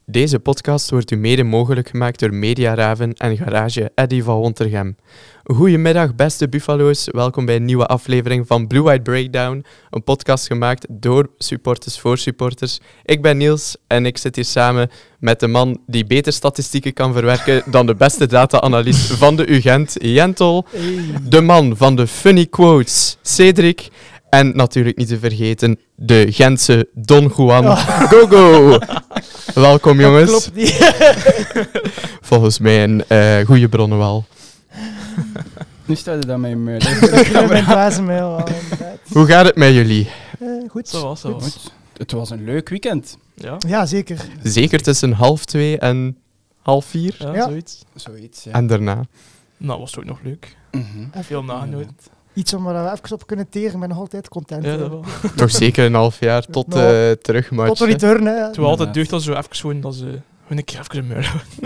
Deze podcast wordt u mede mogelijk gemaakt door Mediaraven en Garage Eddy van Wontergem. Goedemiddag beste Buffalo's, welkom bij een nieuwe aflevering van Blue White Breakdown, een podcast gemaakt door supporters voor supporters. Ik ben Niels en ik zit hier samen met de man die beter statistieken kan verwerken dan de beste data-analyst van de UGent, Jentel. De man van de funny quotes, Cedric. En natuurlijk niet te vergeten, de Gentse Don Juan. Go! Welkom jongens. Dat klopt niet. Volgens mij een goede bronnen wel. Nu staat het aan mijn muil. Mijn bazenmail al, inderdaad. Hoe gaat het met jullie? Goed. Zo was. Het was een leuk weekend. Ja, Ja, zeker. Zeker tussen 3:30 en 3:30. Ja. zoiets. Zoiets, ja. En daarna. Nou, was het ook nog leuk. Mhm. Veel nagenoten. Iets om waar we even op kunnen teren. Ik ben nog altijd content. Ja, hè. dat wel. Toch zeker een half jaar tot Nou, terugmatch. Tot de return, hè. Toen altijd deugd dat ze zo even gewoon dat ze gewoon een keer even de muil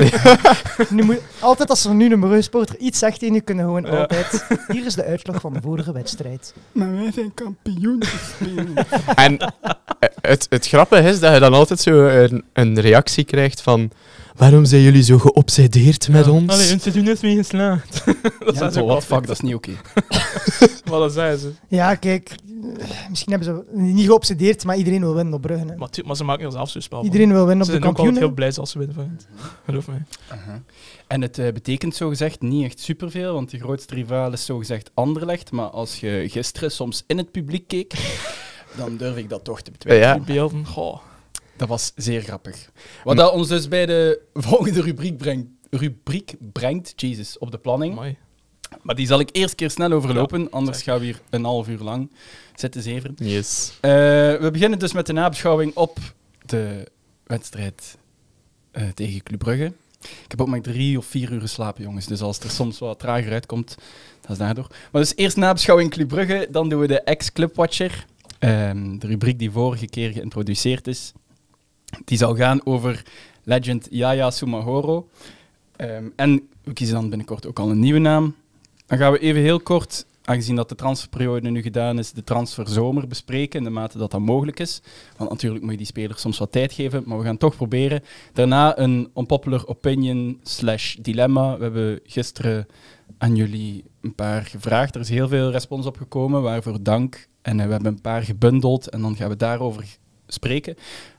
Nu moet, altijd als er nu een Mereu-sporter iets zegt tegen je, kunnen gewoon Ja. altijd... Hier is de uitslag van de vorige wedstrijd. Maar wij zijn kampioen gespeeld. En het grappige is dat je dan altijd zo een reactie krijgt van... Waarom zijn jullie zo geobsedeerd met ons? Allee, hun seizoen is mee geslaagd. Dat Ja, zijn what ze fuck, dat is niet oké. Wat dat zeiden ze. Ja, kijk. Misschien hebben ze niet geobsedeerd, maar iedereen wil winnen op Brugge. Hè. Maar ze maken er zelf zo'n spel van. Iedereen wil winnen Ze op de zijn ook altijd kampioen. heel blij als ze winnen van het. Geloof mij. En het betekent zogezegd niet echt superveel, want de grootste rivaal is zogezegd Anderlecht. Maar als je gisteren soms in het publiek keek, dan durf ik dat toch te betwijfelen. Ja. Die beelden, goh. Dat was zeer grappig. Wat dat ons dus bij de volgende rubriek brengt, Jesus, op de planning. Mooi. Maar die zal ik eerst keer snel overlopen, Ja, anders zeg. gaan we hier een half uur lang zitten zeveren. Yes. We beginnen dus met de nabeschouwing op de wedstrijd tegen Club Brugge. Ik heb ook maar 3 of 4 uur geslapen, jongens. Dus als het er soms wat trager uitkomt, dat is daardoor. Maar dus eerst nabeschouwing Club Brugge, dan doen we de ex-Clubwatcher. De rubriek die vorige keer geïntroduceerd is. Die zal gaan over legend Yaya Soumahoro. En we kiezen dan binnenkort ook al een nieuwe naam. Dan gaan we even heel kort, aangezien dat de transferperiode nu gedaan is, de transferzomer bespreken in de mate dat dat mogelijk is. Want natuurlijk moet je die spelers soms wat tijd geven, maar we gaan het toch proberen. Daarna een unpopular opinion / dilemma. We hebben gisteren aan jullie een paar gevraagd. Er is heel veel respons op gekomen, waarvoor dank. En we hebben een paar gebundeld en dan gaan we daarover spreken.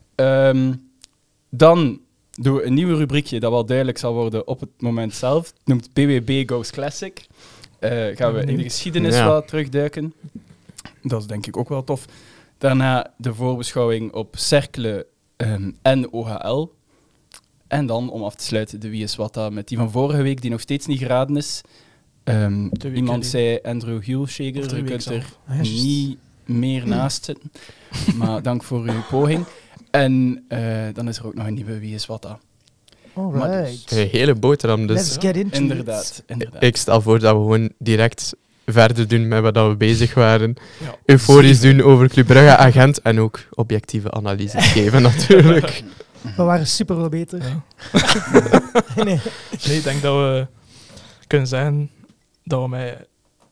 Dan doen we een nieuwe rubriekje dat wel duidelijk zal worden op het moment zelf. Het noemt BWB Goes Classic. Gaan we in de geschiedenis Ja. wat terugduiken. Dat is denk ik ook wel tof. Daarna de voorbeschouwing op Cercle en OHL. En dan, om af te sluiten, de Wie is Wat Dat met die van vorige week, die nog steeds niet geraden is. week Iemand geleden. zei Andrew Hulshager. Of 3 Je weken kunt er zelf. Ah, ja, juist. niet meer naast zitten. Maar dank voor uw poging. En dan is er ook nog een nieuwe Wie is Wat Dat. Alright. Een hele boterham, dus Let's get into it. Inderdaad. ik stel voor dat we gewoon direct verder doen met wat we bezig waren. Ja. Euforisch doen over Club Brugge, agent en ook objectieve analyses geven natuurlijk. We waren super wel beter. Ja. Nee. Nee, ik denk dat we kunnen zeggen dat we met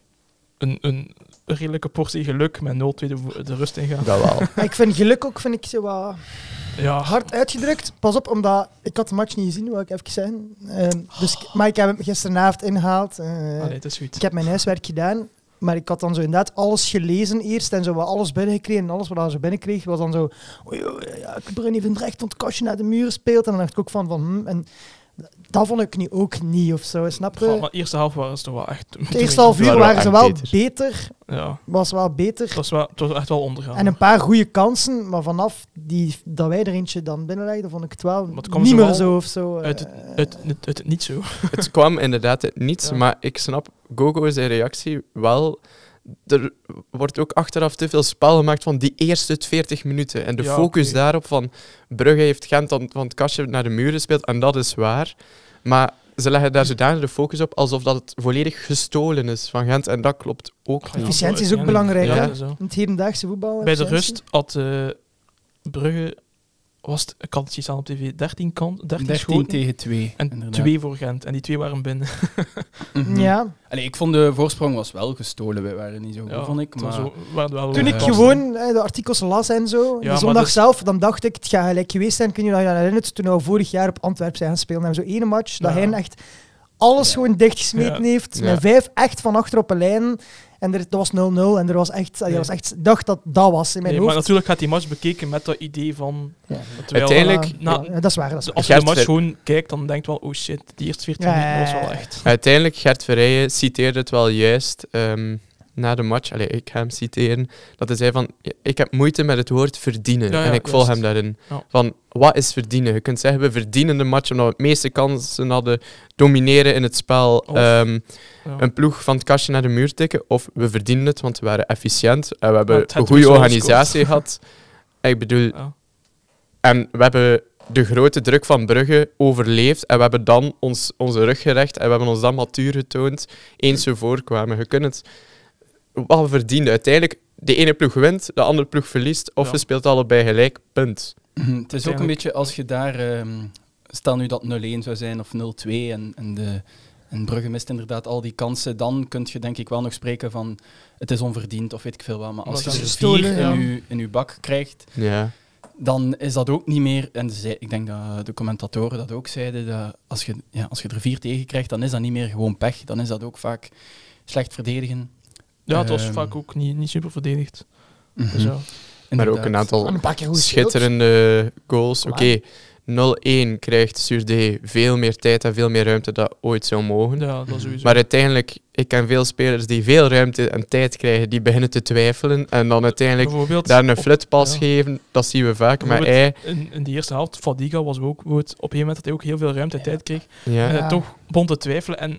een redelijke portie geluk met 0-2 de rust ingaan. Dat wel. Maar ik vind geluk ook zo wat Ja, hard uitgedrukt. Pas op, omdat ik had de match niet gezien, wil ik even zeggen. Maar ik heb hem gisteravond ingehaald. allee, het is goed. Ik heb mijn huiswerk gedaan, maar ik had dan zo inderdaad alles gelezen eerst en zo wat alles binnengekregen. En alles wat je zo binnenkreeg was dan zo... Oei, ja, Brugge heeft een recht kastje naar de muur speelt. En dan dacht ik ook van en dat vond ik nu ook niet of zo, snap je? Goh, maar de eerste half waren ze toch wel echt... Het eerste half uur waren waren wel ze echt wel beter. beter. Ja, Was wel beter. het was echt wel ondergaan. En een paar goede kansen, maar vanaf dat wij er eentje dan binnenlegden, vond ik het wel het kwam niet zo meer wel zo of zo. uit het niet zo. Het kwam inderdaad uit niets, Ja. maar ik snap Gogo zijn reactie wel. Er wordt ook achteraf te veel spel gemaakt van die eerste 40 minuten. En de Ja, focus oké. daarop van Brugge heeft Gent dan van het kastje naar de muur gespeeld. En dat is waar. Maar ze leggen daar zodanig de focus op alsof dat het volledig gestolen is van Gent. En dat klopt ook niet. Efficiëntie is ook Ja, belangrijk, ja, hè? dat is zo. In het hedendaagse voetbal. Bij de efficiëntie. rust had Brugge ik had het zien staan op tv, 13 13 schoten tegen 2. en inderdaad. 2 voor Gent. En die 2 waren binnen. Mhm. Ja. Allee, ik vond de voorsprong was wel gestolen. Wij waren niet zo goed, vond ik. het was Maar zo- waren wel Toen ik kansen. gewoon de artikels las en zo, Ja, de maar zondag dus- zelf, dan dacht ik, het gaat gelijk geweest zijn. Kun je je nog herinneren, toen we vorig jaar op Antwerpen zijn gaan spelen. En zo ene match, dat Ja. hij echt alles Ja. gewoon dichtgesmeten heeft. Ja. Met 5 echt van achter op een lijn. En dat was 0-0. En er was echt, Nee. ik dacht dat dat was in mijn Nee, maar hoofd. natuurlijk gaat die match bekeken met dat idee van... Ja. terwijl- Uiteindelijk- Ja, dat is waar. Dat is waar. als je de Gert match Ver- gewoon kijkt, dan denkt wel, oh shit, die eerste 14 Ja, minuten ja, was ja, wel ja. echt... Uiteindelijk, Gert Verrijen citeerde het wel juist na de match. Allee, ik ga hem citeren. Dat hij zei van, ik heb moeite met het woord verdienen. Ja, en ja, ik volg juist. hem daarin. Ja. Van, wat is verdienen? Je kunt zeggen, we verdienen de match omdat we het meeste kansen hadden, domineren in het spel, Of- Ja. een ploeg van het kastje naar de muur tikken. Of we verdienen het, want we waren efficiënt. En we hebben Maar het een had goede dus wel organisatie gehad. Ik bedoel, Ja. en we hebben de grote druk van Brugge overleefd. En we hebben dan onze rug gerecht. En we hebben ons dan matuur getoond. Eens we voorkwamen. Je kunt het wel verdienen. Uiteindelijk, de ene ploeg wint, de andere ploeg verliest. Of Ja. je speelt allebei gelijk. Punt. het is ook een Uiteindelijk- beetje als je daar... stel nu dat 0-1 zou zijn of 0-2 en Brugge mist inderdaad al die kansen, dan kun je denk ik wel nog spreken van het is onverdiend of weet ik veel wat. Maar als Maar je dat er is 4 gestolen, in je bak krijgt, Ja. dan is dat ook niet meer... En ik denk dat de commentatoren dat ook zeiden, dat als je er 4 tegen krijgt, dan is dat niet meer gewoon pech. Dan is dat ook vaak slecht verdedigen. Ja, het was Ehm, vaak ook niet super verdedigd. Mhm. Dus ja. Maar ook Inderdaad. een aantal En een paar keer goed gespeeld. schitterende goals. Kom Oké, 0-1 krijgt Surde veel meer tijd en veel meer ruimte dan ooit zou mogen. Ja, dat sowieso. Maar uiteindelijk, ik ken veel spelers die veel ruimte en tijd krijgen, die beginnen te twijfelen. En dan uiteindelijk bijvoorbeeld, daar een op- flitpas ja. geven, dat zien we vaak. Maar Bijvoorbeeld hij, in de eerste helft, Fadiga was ook op een gegeven moment dat hij ook heel veel ruimte en tijd kreeg. ja, En Ja. hij toch begon te twijfelen en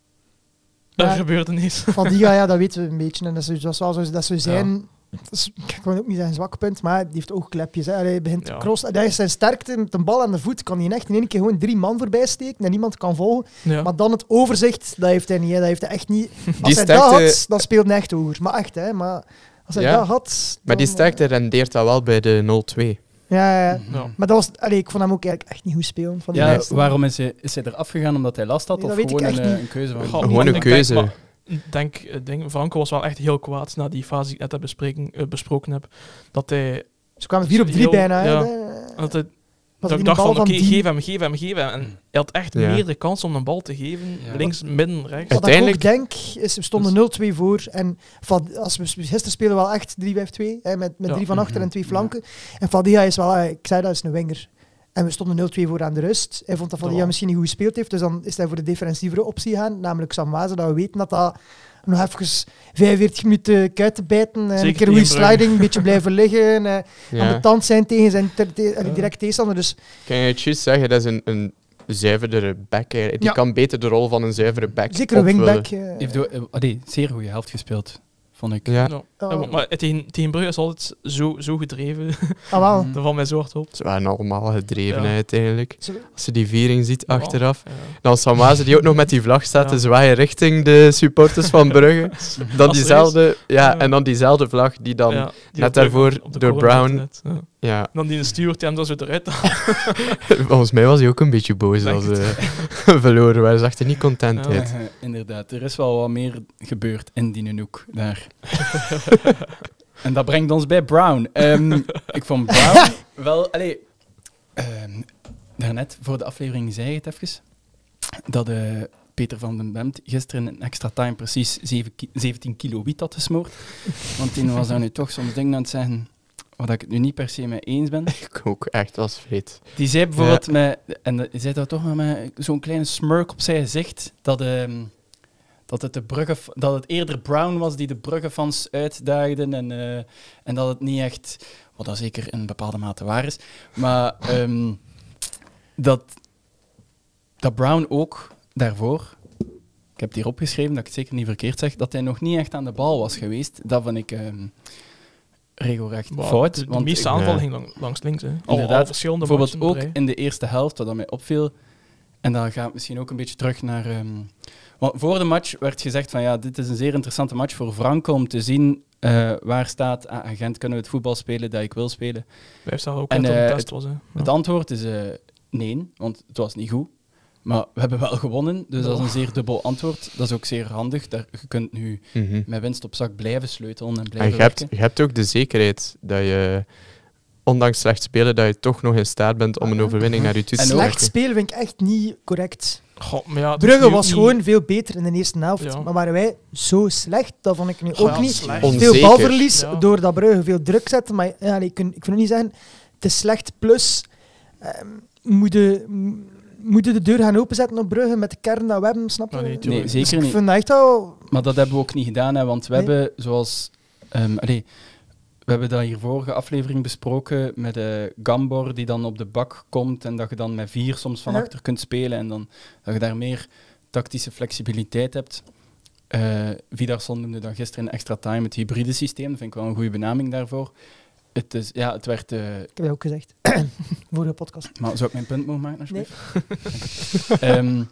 er Ja. gebeurde niets. Van die, ja, dat weten we een beetje. En dat is wel zo, dat zou zijn... Dat is, ik kan ook niet zijn zwak punt, maar die heeft oogklepjes. Hè. Hij begint te Ja. crossen. Dat is zijn sterkte met een bal aan de voet. Kan hij echt in één keer gewoon 3 man voorbij steken en niemand kan volgen. Ja. Maar dan het overzicht, dat heeft hij niet. Hè. Dat heeft hij echt niet. Als Die hij dat sterkte- had, dan speelde hij echt over. Maar echt, hè. Maar als hij Ja. dat had... maar die dan, sterkte rendeert dat wel bij de 0-2. Ja, ja. Mhm. Ja. Maar dat was... ik vond hem ook eigenlijk echt niet goed spelen. Van die Ja, eerste. waarom is hij er afgegaan? Omdat hij last had? Nee, Of dat weet ik gewoon echt niet. een keuze van... Goh, Gewoon een ik keuze. denk, Franco was wel echt heel kwaad na die fase die ik net besproken heb. Dat hij... Ze kwamen 4 op 3 heel- bijna. Hè. ja. Dat Dat hij was dat die ik dacht bal van, oké, die- geef hem. En hij had echt Ja. meerdere kansen om een bal te geven. Ja. Links, midden, rechts. Wat Uiteindelijk- ik ook denk, is we stonden 0-2 voor. En als we gisteren spelen we wel echt 3-5-2. Met Ja. 3 van achter en 2 Mhm. flanken. En Fadiga is wel, ik zei dat is een winger. En we stonden 0-2 voor aan de rust. Hij vond dat Fadiga Ja. misschien niet goed gespeeld heeft. Dus dan is hij voor de defensievere optie gaan. Namelijk Samwaze, dat we weten dat dat nog even 45 minuten kuiten bijten. En een Zeker keer een goede tegen Brugge. sliding, een beetje blijven liggen. Aan Ja. de tand zijn tegen zijn direct tegenstander. Dus Kan je het juist zeggen, dat is een zuiverdere back. Eigenlijk. Die Ja. kan beter de rol van een zuivere back zeker een opvullen. wingback. Hij heeft zeer goede helft gespeeld, vond ik. Ja, Ja. Ja, maar tegen Brugge is altijd zo gedreven. Ah, wel. Mhm. Dat valt mij zo hard op. ze waren allemaal gedreven Ja. hè, uiteindelijk. Zo- Als je die viering ziet Ja. achteraf. Ja. Dan Samaze die ook nog met die vlag staat te Ja. zwaaien richting de supporters van Brugge. Dan Als er diezelfde, ja, Ja. en dan diezelfde vlag die dan... Ja, die net op daarvoor op de door corner Brown. zit net, ja. Ja, Dan die steward die hem dan zo eruit haalt. volgens mij was hij ook een beetje boos Denk als verloren. Wij zag er niet content Ja. uit. Inderdaad, er is wel wat meer gebeurd in die hoek daar. En dat brengt ons bij Brown. Ik vond Brown wel... Daarnet, voor de aflevering, zei je het even, dat Peter van den Bemt gisteren in extra time precies 17 kilo wiet had gesmoord. Want die was daar nu toch soms dingen aan het zeggen waar ik het nu niet per se mee eens ben. Ik ook, echt, was vreed. Die zei bijvoorbeeld, en die zei dat toch met zo'n kleine smirk op zijn gezicht, dat het eerder Brown was die de Brugge-fans uitdaagden en dat het niet echt, wat dat zeker in bepaalde mate waar is, maar dat Brown ook daarvoor, ik heb het hier opgeschreven dat ik het zeker niet verkeerd zeg, dat hij nog niet echt aan de bal was geweest. Dat vond ik regelrecht fout. De want meeste ik- aanval Ja. ging langs links. Hè. Inderdaad. Verschillende bijvoorbeeld matchen ook op rij. in de eerste helft, wat dat mij opviel, en dan gaat het misschien ook een beetje terug naar... want voor de match werd gezegd van ja, dit is een zeer interessante match voor Franco om te zien waar staat agent, kunnen we het voetbal spelen dat ik wil spelen? Wij staan ook En, dat het een het- test was. Hè. Het antwoord is nee, want het was niet goed. Maar we hebben wel gewonnen, dus dat is een zeer dubbel antwoord. Dat is ook zeer handig. Je kunt nu Mhm. met winst op zak blijven sleutelen en En blijven je hebt, werken. je hebt ook de zekerheid dat je, ondanks slecht spelen, dat je toch nog in staat bent om een overwinning naar je toe te En ook- Slecht trekken. spelen vind ik echt niet correct. Goh, maar ja, het is Brugge nu ook was niet- gewoon veel beter in de eerste helft. Ja. Maar waren wij zo slecht? Dat vond ik nu Goh, ook ja, niet. slecht. Onzeker. Veel balverlies, Ja. doordat Brugge veel druk zette. Maar ja, ik kan het niet zeggen, het is slecht. Plus, moeten de deur gaan openzetten op Brugge met de kern dat we hebben, snap je? Ja, nee, Nee, tuurlijk. Dus zeker ik niet. vind dat echt wel... Maar dat hebben we ook niet gedaan, hè, want we Nee. hebben, zoals... we hebben dat hier vorige aflevering besproken met Gambor, die dan op de bak komt en dat je dan met 4 soms van Ja. achter kunt spelen en dan dat je daar meer tactische flexibiliteit hebt. Vidarsson noemde dan gisteren in extra time het hybride systeem. Dat vind ik wel een goede benaming daarvoor. Het werd... Ik heb dat ook gezegd. Vorige podcast. maar zou ik mijn punt mogen maken, alsjeblieft? Nee.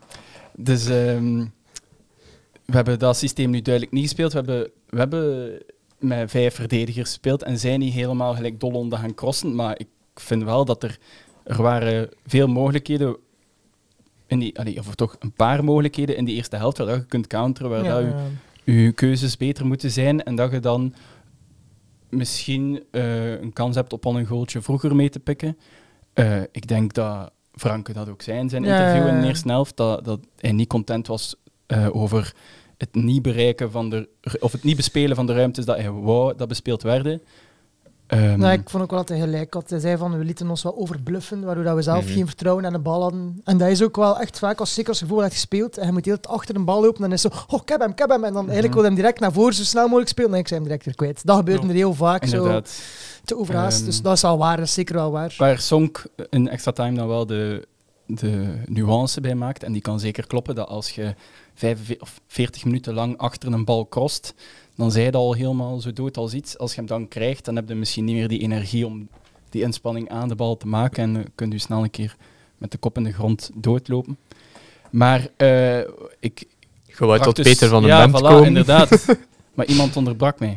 We hebben dat systeem nu duidelijk niet gespeeld. We hebben met 5 verdedigers gespeeld en zijn niet helemaal gelijk dol onder gaan crossen. Maar ik vind wel dat er waren veel mogelijkheden, of toch een paar mogelijkheden in die eerste helft waar je kunt counteren, waar dat je keuzes beter moeten zijn en dat je dan misschien een kans hebt op al een goaltje vroeger mee te pikken. Ik denk dat Franke dat ook zei in zijn interview in de eerste helft, dat hij niet content was over het niet bereiken of het niet bespelen van de ruimtes dat hij wou dat bespeeld werden. Nou, ik vond ook wel dat hij gelijk had. Hij zei van, we lieten ons wel overbluffen, waardoor dat we zelf geen vertrouwen aan de bal hadden. En dat is ook wel echt vaak, zeker als je voor hebt gespeeld, en je moet heel achter een bal lopen, dan is het zo, ik heb hem. En dan eigenlijk wil hij hem direct naar voren zo snel mogelijk spelen, en ik zei hem direct weer kwijt. Dat gebeurt er heel vaak, inderdaad. zo te overhaast. Dus dat is zeker wel waar. Waar Sonk in extra time dan wel de nuance bij maakt, en die kan zeker kloppen, dat als je 40 minuten lang achter een bal crost, dan zij dat al helemaal zo dood als iets. Als je hem dan krijgt, dan heb je misschien niet meer die energie om die inspanning aan de bal te maken en kun je snel een keer met de kop in de grond doodlopen. Maar ik... Je wou dacht tot Peter van den ja, Bent voilà, komen. inderdaad. Maar iemand onderbrak mij.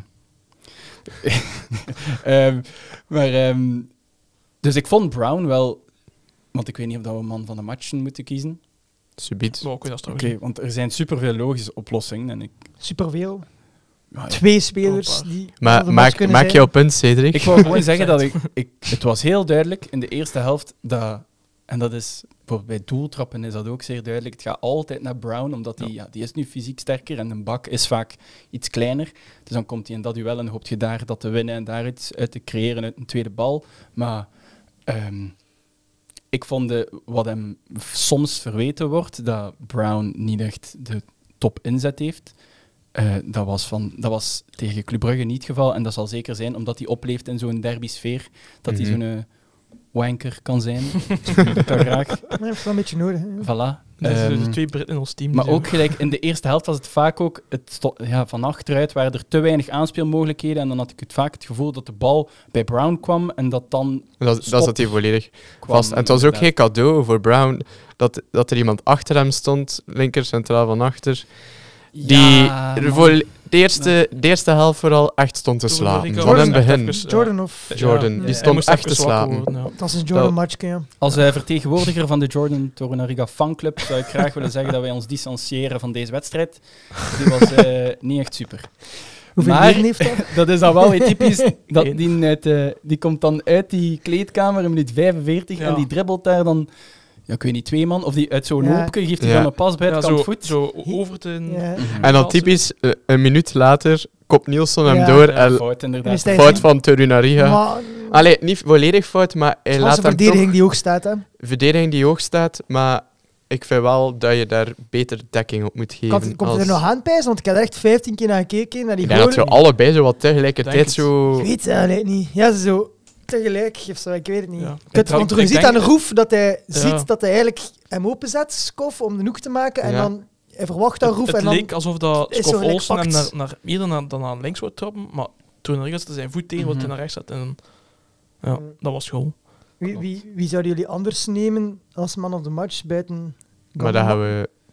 Dus ik vond Brown wel... Want ik weet niet of we man van de match moeten kiezen. Subiet. Maar ook weer dat Oké, trouwens. want er zijn superveel logische oplossingen. En Superveel. ja, 2 spelers Oh, die Maar van de match kunnen maak zijn. jouw punt, Cedric. ik wou gewoon zeggen dat het was heel duidelijk in de eerste helft dat... En dat is... Bijvoorbeeld bij doeltrappen is dat ook zeer duidelijk. Het gaat altijd naar Brown, omdat die is nu fysiek sterker en een bak is vaak iets kleiner. Dus dan komt hij in dat duel en hoopt je daar dat te winnen en daar iets uit te creëren uit een tweede bal. Maar ik vond wat hem soms verweten wordt, dat Brown niet echt de top inzet heeft. Dat was tegen Club Brugge niet het geval. En dat zal zeker zijn omdat hij opleeft in zo'n derby-sfeer. Dat hij zo'n wanker kan zijn. Dat kan graag. Nee, dat is wel een beetje nodig. Hè. Voilà. Dat zijn de 2 Britten in ons team. Maar die ook gelijk in de eerste helft was het vaak ook... van achteruit waren er te weinig aanspeelmogelijkheden. En dan had ik vaak het gevoel dat de bal bij Brown kwam en dat dan... Dat zat hij volledig kwam, vast. En het was ook inderdaad. geen cadeau voor Brown dat er iemand achter hem stond, linker centraal van achter, die Ja, er man. voor de eerste helft vooral echt stond te slapen. Jordan Van een echt begin. even, Jordan of... Jordan, Ja. die Hij stond moest echt te even wakker slapen. worden, ja. Dat is een Jordan matchje, ja. Als vertegenwoordiger van de Jordan Torunariga fanclub zou ik graag willen zeggen dat wij ons distancieren van deze wedstrijd. Die was niet echt super. Hoeveel Maar- leden heeft dat? Dat is dan wel weer typisch. Dat Eén. die komt dan uit die kleedkamer in minuut 45 Ja. en die dribbelt daar dan, ja, ik weet niet, 2 man. Of die uit zo'n Ja. loopje geeft hij Ja. dan een pas bij het Ja, kant zo, voet. zo over te... Ja. En dan typisch, een minuut later, kopt Nielsen hem Ja. door Ja, en fout, inderdaad. En is hij- fout van Torunariga. Maar Allee, niet volledig fout, maar hij het was laat een hem toch... verdediging die hoog staat, hè. Verdediging die hoog staat, maar ik vind wel dat je daar beter dekking op moet geven. Komt er nog aan pijzen? Want ik heb er echt 15 keer naar gekeken, naar die Ik denk dat goal. je allebei zo wat tegelijkertijd Denk het. zo... Ik weet het eigenlijk niet. Ja, zo tegelijk of zo, ik weet het niet. Ja. Want je Ik ziet denk- aan de Roef dat hij Ja. ziet dat hij eigenlijk hem openzet, Skof, om de hoek te maken. En Ja. dan hij verwacht dat Roef. Het en dan leek alsof dat is zo Skof gelijk Olsen hem pakt. eerder naar links wordt trappen, maar toen er zette zijn voet tegen wat hij naar rechts zat. En ja, dat was goal. Wie zouden jullie anders nemen als man of the match buiten Maar dat gaan we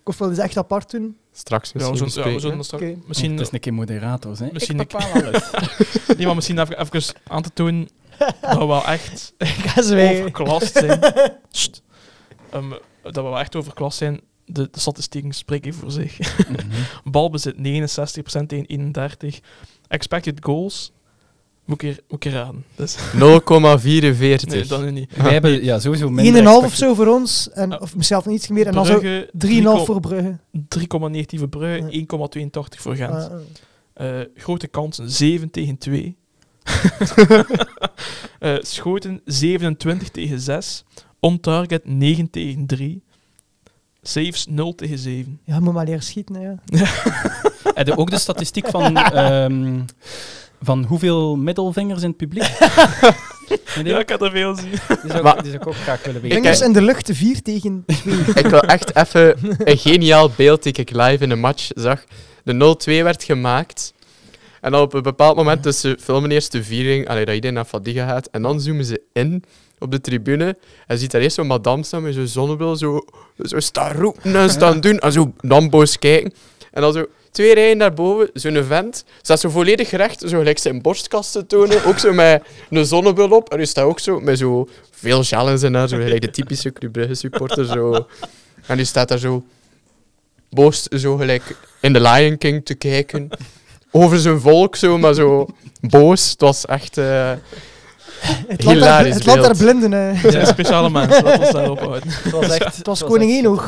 Of wil je het echt apart doen? Straks Ja, misschien we zullen bespreken. dat straks... Oké. Misschien, Het is een keer moderators, hè. Misschien Ik bepaal alles. nee, maar misschien even aan te tonen dat we wel echt Ik ga zwijgen. overklast zijn. Sst. Dat we wel echt overklast zijn. De statistieken spreken voor zich. Balbezit 69% tegen 31. Expected goals moet ik er raden. Dus, 0,44. nee, dat nu niet. Wij hebben sowieso 1,5 minder of zo voor ons, en, of misschien zelfs iets meer. En dan zo 3,5 Brugge, voor Brugge. 3,19 voor Brugge, 1,82 voor Gent. Grote kansen 7 tegen 2. Schoten 27 tegen 6. On target 9 tegen 3. Saves 0 tegen 7. Ja, je moet maar leren schieten. Hè, ja. Heb je ook de statistiek van hoeveel middelvingers in het publiek? Ja, ik had er veel zien. Die zou Maar- ik ook graag willen weten. Vingers in de lucht, 4 tegen 2. Ik wil echt even een geniaal beeld die ik live in een match zag. De 0-2 werd gemaakt. En dan op een bepaald moment, dus ze filmen eerst de viering, dat iedereen naar Fadiga gaat. En dan zoomen ze in op de tribune. En je ziet daar eerst zo'n madame staan met zo'n zonnebril, zo staan roepen en staan doen. En zo dan boos kijken. En dan zo 2 rijen daarboven, zo'n vent, staat zo volledig recht, zo gelijk zijn borstkast te tonen. Ook zo met een zonnebril op. En die staat ook zo met zo veel gel in zijn haar, zo gelijk de typische Club Brugge supporter. Zo. En die staat daar zo boos, zo gelijk in The Lion King te kijken. Over zijn volk, zo, maar zo boos. Het was echt hilarisch Het land beeld. der blinden. Het zijn speciale mensen, laten we ons daarop houden. Het was koning Enoch.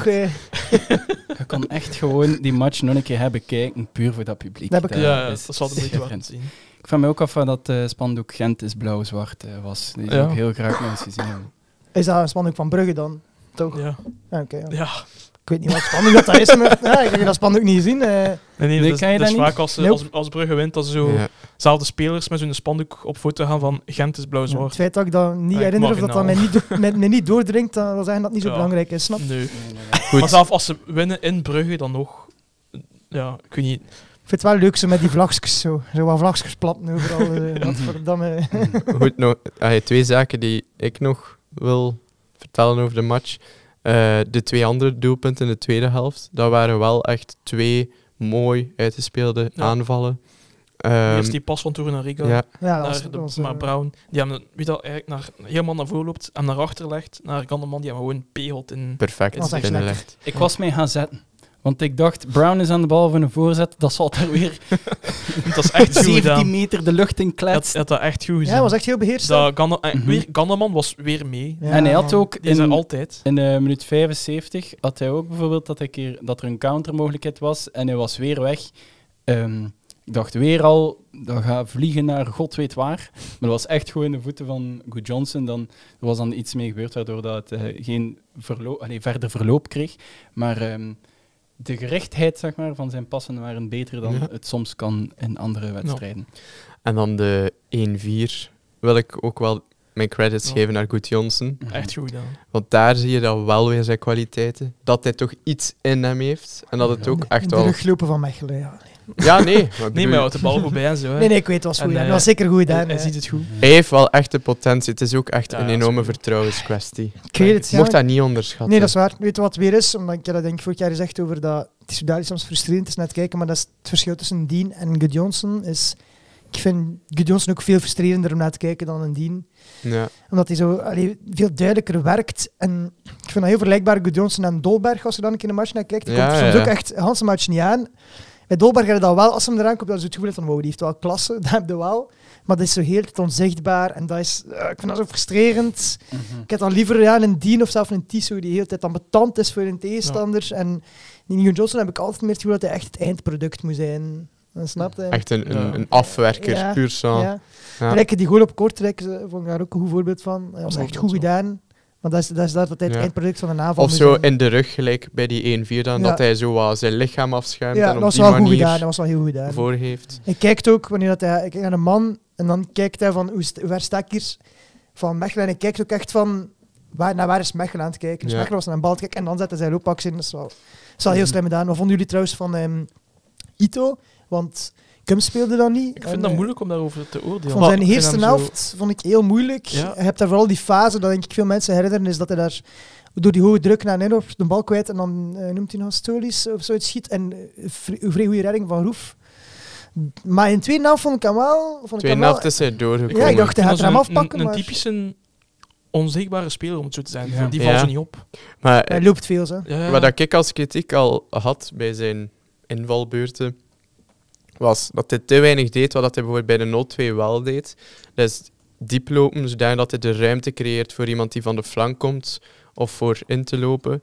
Je kan echt gewoon die match nog een keer hebben kijken, puur voor dat publiek. Dat heb ik- Ja, is dat zal de moeite waard schitterend. zien. Ik vraag me ook af dat spandoek Gent is blauw-zwart was. Die zou Ja. ik heel graag nog eens gezien hebben. Is dat een spandoek van Brugge dan? Toch? Ja. Ja, oké, ja. Ja. Ik weet niet wat spandoek dat is, maar ja, ik heb dat spandoek niet gezien. Nee, Nee, dat is, kan je dat is dat niet? vaak als, Nope. als Brugge wint, dat ze zo Ja. zelfde spelers met zo'n spandoek op foto gaan van Gent is Het blauw-zwart. feit dat ik dat niet Ja, herinner of dat marginaal. mij niet doordringt, dan wil zeggen dat het niet zo Ja. belangrijk is. Snap? Nee. Goed. Maar zelfs als ze winnen in Brugge, dan nog... Ja, ik weet niet. Ik vind het wel leuk zo met die vlagjes zo. Zo wat vlagjes platten overal. Godverdamme. Goed, nog 2 zaken die ik nog wil vertellen over de match. De 2 andere doelpunten in de tweede helft, dat waren wel echt 2 mooi uitgespeelde Ja. aanvallen. Eerst die pas van Torunariga Ja, Ja, naar maar Brown, die hem wie dat eigenlijk helemaal naar voren loopt en naar achter legt, naar Ganderman die hem gewoon pegelt in... perfect Dat was echt binnenlegt. Ik was mee gaan zetten. Want ik dacht, Brown is aan de bal voor een voorzet, dat zal daar weer Dat is echt goed 17 gedaan. meter de lucht in Hij kletst. had dat echt goed Ja, gezien. hij was echt heel beheerst. hè. Mhm. Ganderman was weer mee. Ja, En hij had ook Die is er in, altijd. in minuut 75 had hij ook bijvoorbeeld dat er een countermogelijkheid was en hij was weer weg. Ik dacht weer al, dat gaat vliegen naar god weet waar. Maar dat was echt gewoon de voeten van Good Johnson. Er was dan iets mee gebeurd waardoor dat het geen verder verloop kreeg. Maar de gerichtheid zeg maar, van zijn passen waren beter dan Ja. het soms kan in andere wedstrijden. En dan de 1-4 wil ik ook wel mijn credits Ja. geven naar Good Johnson. Echt goed gedaan. Want daar zie je dan wel weer zijn kwaliteiten. Dat hij toch iets in hem heeft. En dat het ook In echt de wel... ruglopen van Mechelen, ja. Ja, nee. Maar ik Nee, bedoel, maar hij houdt de bal voorbij en zo. Hè. Nee, het weet, het was En, goed. eh, Dat was zeker goed gedaan. Hij hè. ziet het goed. hij heeft wel echt de potentie. Het is ook echt Ja, een dat is enorme goed. vertrouwenskwestie. Ik weet het, Je ja. mocht dat niet onderschatten. Nee, dat is waar. Weet je wat het weer is? Omdat ik heb dat denk ik vorig jaar gezegd over dat... Het is dadelijk soms frustrerend, het is net kijken, maar dat is het verschil tussen Dean en Good Johnson. Ik vind Good Johnson ook veel frustrerender om naar te kijken dan een Dean. Ja. Omdat hij zo veel duidelijker werkt. En ik vind dat heel vergelijkbaar, Good Johnson en Dolberg, als je dan een keer een match naar kijkt. Die Ja, komt soms ja. ook echt een hele match niet aan. Bij Dolberg heb je dat wel, als hij eraan komt, dan is het gevoel van, wow, die heeft wel klasse, dat heb je wel. Maar dat is zo heel het onzichtbaar en dat is, ik vind dat zo frustrerend. Ik heb dan liever een Dean of zelfs een Tissot die de hele tijd ambetant is voor een tegenstander. En die Good Johnson heb ik altijd meer het gevoel dat hij echt het eindproduct moet zijn. Dan snapt hij. Echt een Ja. afwerker, Ja, puur sang. Ja. Ja. Gelijk die goal op Kortrijk vond ik daar ook een goed voorbeeld van. Dat was echt goed Bijvoorbeeld, gedaan. Maar dat is dat hij het Ja. eindproduct van een aanval Of moet zo zijn. in de rug, gelijk bij die 1-4 dan, Ja. dat hij zo wat zijn lichaam afschuimt Ja, en dat op was die wel goed manier gedaan. Dat was wel heel goed gedaan. voor heeft. Hij kijkt ook, wanneer dat hij kijkt naar een man, en dan kijkt hij van, hoe ver sta ik hier van Mechelen? En hij kijkt ook echt van, naar waar is Mechelen aan het kijken? Dus Ja. Mechelen was naar een bal te kijken en dan zet hij zijn loopactie in. Dat is wel heel slim gedaan. Wat vonden jullie trouwens van Ito? Want Cum speelde dan niet. Ik En, vind dat moeilijk om daarover te oordelen. Van zijn Ik vind eerste hem zo- helft vond ik heel moeilijk. Ja. Je hebt daar vooral die fase, dat denk ik veel mensen herinneren, is dat hij daar door die hoge druk naar Nederland de bal kwijt en dan noemt hij nog Stolis of zoiets schiet. En een vrij goede redding van Roef. Maar in de tweede helft vond ik hem wel... Tweede helft is hij doorgekomen. Ja, ik dacht, hij gaat hem afpakken. Een maar typische onzichtbare speler, om het zo te zijn. Ja. Die valt zo niet op. Maar hij loopt veel, hè. Ja. wat ik als kritiek al had bij zijn invalbeurten, was dat hij te weinig deed wat hij bijvoorbeeld bij de 0-2 wel deed. Dus diep lopen, zodat hij de ruimte creëert voor iemand die van de flank komt of voor in te lopen.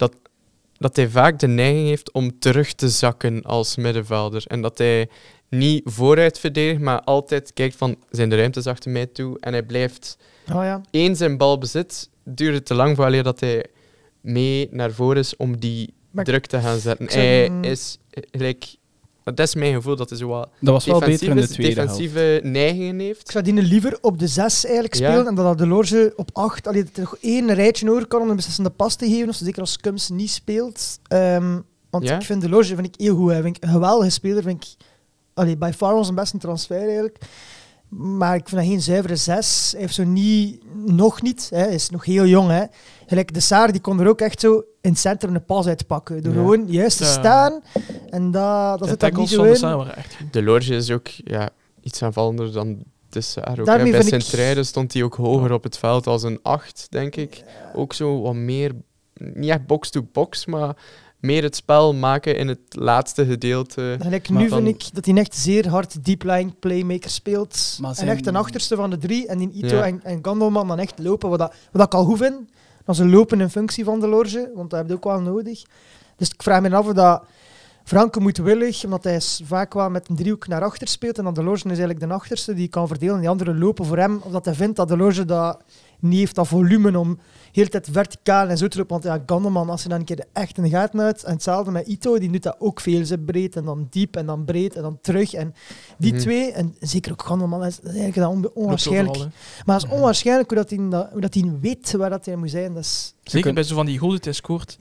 Dat hij vaak de neiging heeft om terug te zakken als middenvelder. En dat hij niet vooruit verdedigt, maar altijd kijkt van, zijn de ruimtes achter mij toe? En hij blijft... Oh, ja. Eens zijn bal bezit, duurt het te lang voor dat hij mee naar voren is om die druk te gaan zetten. Hij is gelijk... Dat is mijn gevoel, dat hij zo wat Dat was wel beter in de tweede defensieve neigingen heeft. Ik zou die liever op de 6 eigenlijk spelen en dat Delorge op 8. Allee, dat er nog één rijtje over kan om een beslissende pas te geven, of zeker als Kums niet speelt. Want ik vind Delorge heel goed. Hij vind ik een geweldige speler. Vind ik by far onze beste transfer eigenlijk. Maar ik vind dat geen zuivere 6. Hij heeft zo nog niet. Hij is nog heel jong. Hè. Gelijk de Saar, die kon er ook echt zo in het centrum een pas uitpakken. Door gewoon juist te staan. En dat zit dat niet zo in. Delorge is ook iets aanvallender dan de Saar. Bij Sint-Truiden stond hij ook hoger op het veld als een 8, denk ik. Ja. Ook zo wat meer, niet echt box-to-box, maar meer het spel maken in het laatste gedeelte. Nu vind ik dat hij echt zeer hard deep-lying playmaker speelt. En echt een achterste van de 3. En die Ito en Gandelman dan echt lopen. Wat ik al goed vind. Dat ze lopen in functie van Delorge. Want dat heb je ook wel nodig. Dus ik vraag me af of dat Franke moedwillig, omdat hij vaak wel met een driehoek naar achter speelt. En dan Delorge is eigenlijk de achterste die kan verdelen. En die anderen lopen voor hem. Of dat hij vindt dat Delorge dat niet heeft, dat volume om heel de tijd verticaal en zo te lopen. Want Gandelman, als je dan een keer echt in de gaten houdt. En hetzelfde met Ito, die doet dat ook veel. Ze breed en dan diep en dan breed en dan terug. En die twee, en zeker ook Gandelman, is eigenlijk onwaarschijnlijk. Maar het is onwaarschijnlijk hoe dat hij weet waar dat hij moet zijn. Dat is... Zeker bij zo van die goals die hij scoort.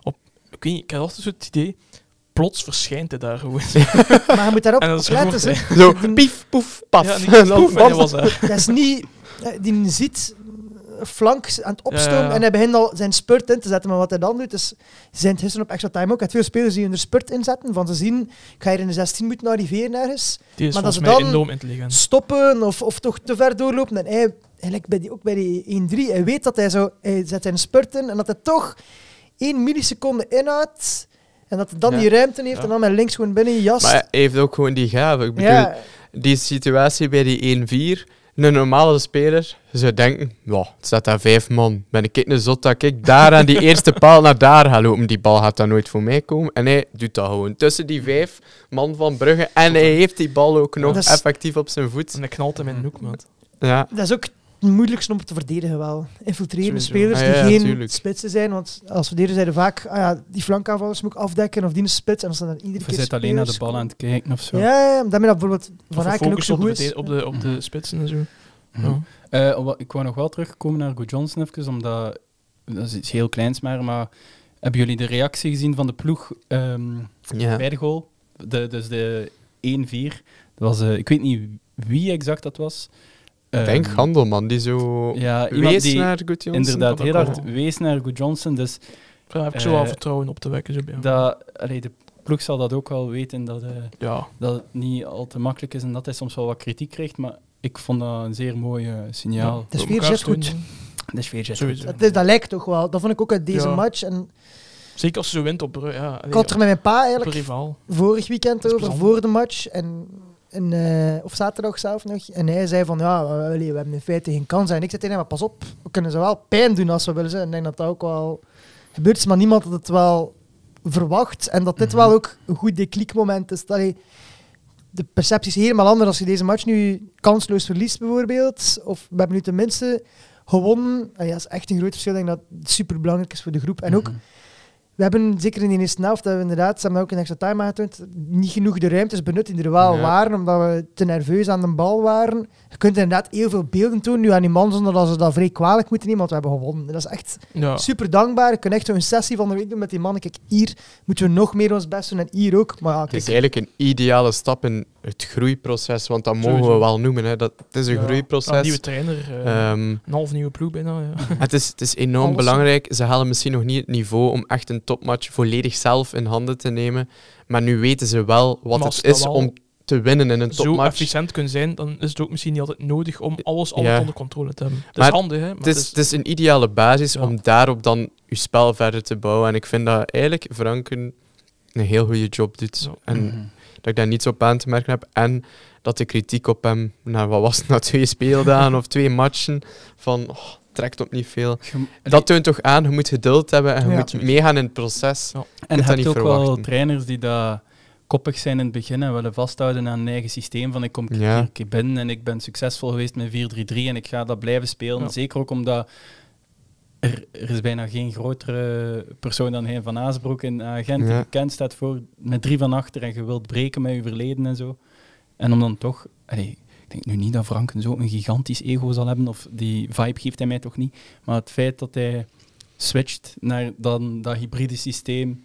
Ik heb altijd zo het idee, plots verschijnt hij daar gewoon. Maar je moet daarop letten. Zo, pief, poef, paf. Ja, dat was dat is niet... Die ziet flank aan het opstomen en hij begint al zijn spurt in te zetten. Maar wat hij dan doet, is... Ze zijn gisteren op extra time ook. Het veel spelers die hun spurt inzetten. Van ze zien, ik ga hier in de 16 moeten arriveren ergens. Die is maar dat ze dan stoppen of toch te ver doorlopen. En hij ook bij die 1-3, hij weet dat hij zet zijn spurt in en dat hij toch 1 milliseconde inhoudt. En dat hij dan die ruimte heeft en dan met links gewoon binnen je jas. Maar hij heeft ook gewoon die gave. Ik bedoel, die situatie bij die 1-4, een normale speler zou denken, het staat daar 5 man. Ben ik een zot dat ik daar aan die eerste paal naar daar ga lopen. Die bal gaat dan nooit voor mij komen. En hij doet dat gewoon tussen die 5 man van Brugge. En hij heeft die bal ook nog effectief op zijn voet. En hij knalt hem in de hoek, man. Ja. Dat is ook het moeilijkste om te verdedigen wel. Infiltrerende spelers die geen spitsen zijn. Want als verdediger zijn er vaak, die flankaanvallers moet ik afdekken of die een spits. En dan dan iedere keer zit alleen naar de bal aan het kijken of zo. Ja, daarmee dat bijvoorbeeld Van Aken ook zo goed is. Op de spitsen en zo. Ik wou nog wel terugkomen naar Go Johnson even, omdat dat is iets heel kleins maar hebben jullie de reactie gezien van de ploeg bij de goal? Dus de 1-4. Dat was, ik weet niet wie exact dat was. Ik denk Gandelman, die zo wees die naar Good Johnson. Inderdaad, heel hard wees naar Good Johnson. Dus, daar heb ik zo wel vertrouwen op te wekken. Zo, de ploeg zal dat ook wel weten, dat het niet al te makkelijk is en dat hij soms wel wat kritiek krijgt, maar ik vond dat een zeer mooi signaal. Ja, de sfeer zit goed. De sfeer zit goed. Dat lijkt toch wel. Dat vond ik ook uit deze match. En zeker als ze zo wint op ik had er met mijn pa eigenlijk vorig weekend over, voor de match. Of zaterdag zelf nog. En hij zei van, we hebben in feite geen kans. En ik zei tegen hem, maar pas op, we kunnen ze wel pijn doen als we willen zijn. En ik denk dat dat ook wel gebeurt is, maar niemand had het wel verwacht. En dat dit wel ook een goed deklikmoment is. De perceptie is helemaal anders als je deze match nu kansloos verliest bijvoorbeeld. Of we hebben nu tenminste gewonnen. Dat is echt een groot verschil. Ik denk dat het superbelangrijk is voor de groep. En ook... We hebben, zeker in de eerste helft, dat we inderdaad, ze hebben ook een extra time aangetoond, niet genoeg de ruimtes benut die er wel waren, omdat we te nerveus aan de bal waren. Je kunt inderdaad heel veel beelden tonen nu aan die man, zonder dat ze dat vrij kwalijk moeten nemen, want we hebben gewonnen. En dat is echt super dankbaar. Je kunt echt zo'n sessie van de week doen met die mannen. Kijk, hier moeten we nog meer ons best doen en hier ook. Maar het is eigenlijk een ideale stap in het groeiproces, want dat mogen Sowieso. we wel noemen. Hè. Het is een Een groeiproces. nieuwe trainer, een half nieuwe ploeg bijna. Ja. Het is enorm Alles. belangrijk. Ze halen misschien nog niet het niveau om echt een topmatch volledig zelf in handen te nemen. Maar nu weten ze wel wat Maar als het dat is wel om te winnen in een Zo topmatch. efficiënt kunnen zijn, dan is het ook misschien niet altijd nodig om alles Ja. onder controle te hebben. Dat Maar is handig, hè? Maar Het is een ideale basis Ja. om daarop dan je spel verder te bouwen. En ik vind dat eigenlijk Franken een heel goede job doet. Ja. En Mhm. dat ik daar niets op aan te merken heb. En dat de kritiek op hem, nou, wat was het nou, 2 speeldagen of 2 matchen, van trekt op niet veel. Dat toont toch aan, je moet geduld hebben en je Ja. moet meegaan in het proces. Ja. En kunt je dat hebt niet ook wel verwachten. trainers die dat koppig zijn in het begin en willen vasthouden aan hun eigen systeem. Van ik kom Ja. hier een keer binnen en ik ben succesvol geweest met 4-3-3 en ik ga dat blijven spelen. Ja. Zeker ook omdat er is bijna geen grotere persoon dan Hein van Azenbroek in Gent die Ja. bekend staat voor met 3 van achter en je wilt breken met je verleden en zo. En om dan toch... ik denk nu niet dat Franken zo een gigantisch ego zal hebben, of die vibe geeft hij mij toch niet. Maar het feit dat hij switcht naar dan dat hybride systeem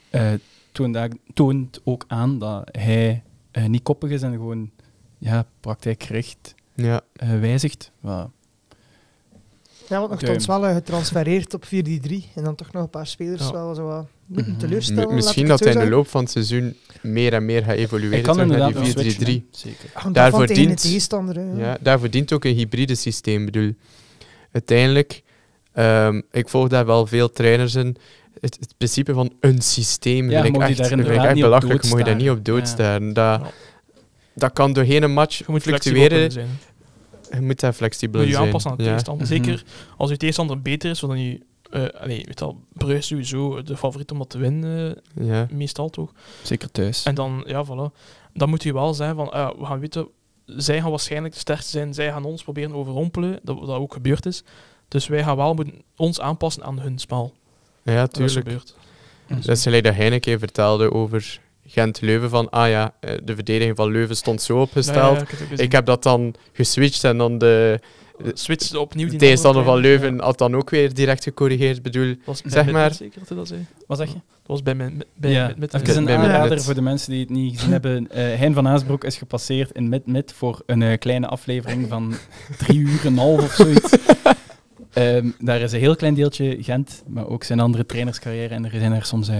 toont ook aan dat hij niet koppig is en gewoon praktijkgericht Ja. wijzigt. Wat Ja, want Oké. nogthans wel getransfereerd op 4-3 en dan toch nog een paar spelers Ja. wel zo wat moeten Mhm. teleurstellen. laat Misschien ik dat het hij zo in de zeggen. loop van het seizoen meer en meer gaat evolueren hij kan terug naar inderdaad wel die switchen, 4-3-3. hè. Zeker. Hangt Daarvoor daarvoor tegen de dient- tegenstander. Hè. Ja, daarvoor dient ook een hybride systeem. Ik bedoel, uiteindelijk, ik volg daar wel veel trainers in. Het principe van een systeem Ja, vind ik moet je echt, daar vind ik inderdaad echt niet op belachelijk. Moet je daar niet op doodstaren. doodstaren. Ja. Dat kan doorheen een match je moet flexibel kunnen fluctueren. zijn. Je moet daar flexibel Moet in je zijn. aanpassen aan de Ja. tegenstander. Mhm. Zeker als je tegenstander beter is, dan je... weet al, Brugge is sowieso de favoriet om dat te winnen, Ja. meestal toch. Zeker thuis. En dan, ja, voilà. Dan moet je wel zeggen van, we gaan weten, zij gaan waarschijnlijk de sterkste zijn, zij gaan ons proberen overrompelen, dat ook gebeurd is. Dus wij gaan wel moeten ons aanpassen aan hun spel. Ja, Dat is tuurlijk. gebeurd. Dat is gelijk dat hij een keer vertelde over Gent-Leuven. Van, de verdediging van Leuven stond zo opgesteld. Ja, ik heb het ook gezien. Ik heb dat dan geswitcht en dan de Switch opnieuw. de die tegenstander van andere Leuven had dan ook weer direct gecorrigeerd. Ik bedoel, Dat was bij zeg Midmet maar- zeker dat hij dat zei. Wat zeg je? Dat was bij bij Ja, met even een bij aanrader Mid-Mid. voor de mensen die het niet gezien hebben. Hein van Azenbroek is gepasseerd in Mid-Mid voor een kleine aflevering van 3 uur en een half of zoiets. Daar is een heel klein deeltje Gent, maar ook zijn andere trainerscarrière. En er zijn er soms...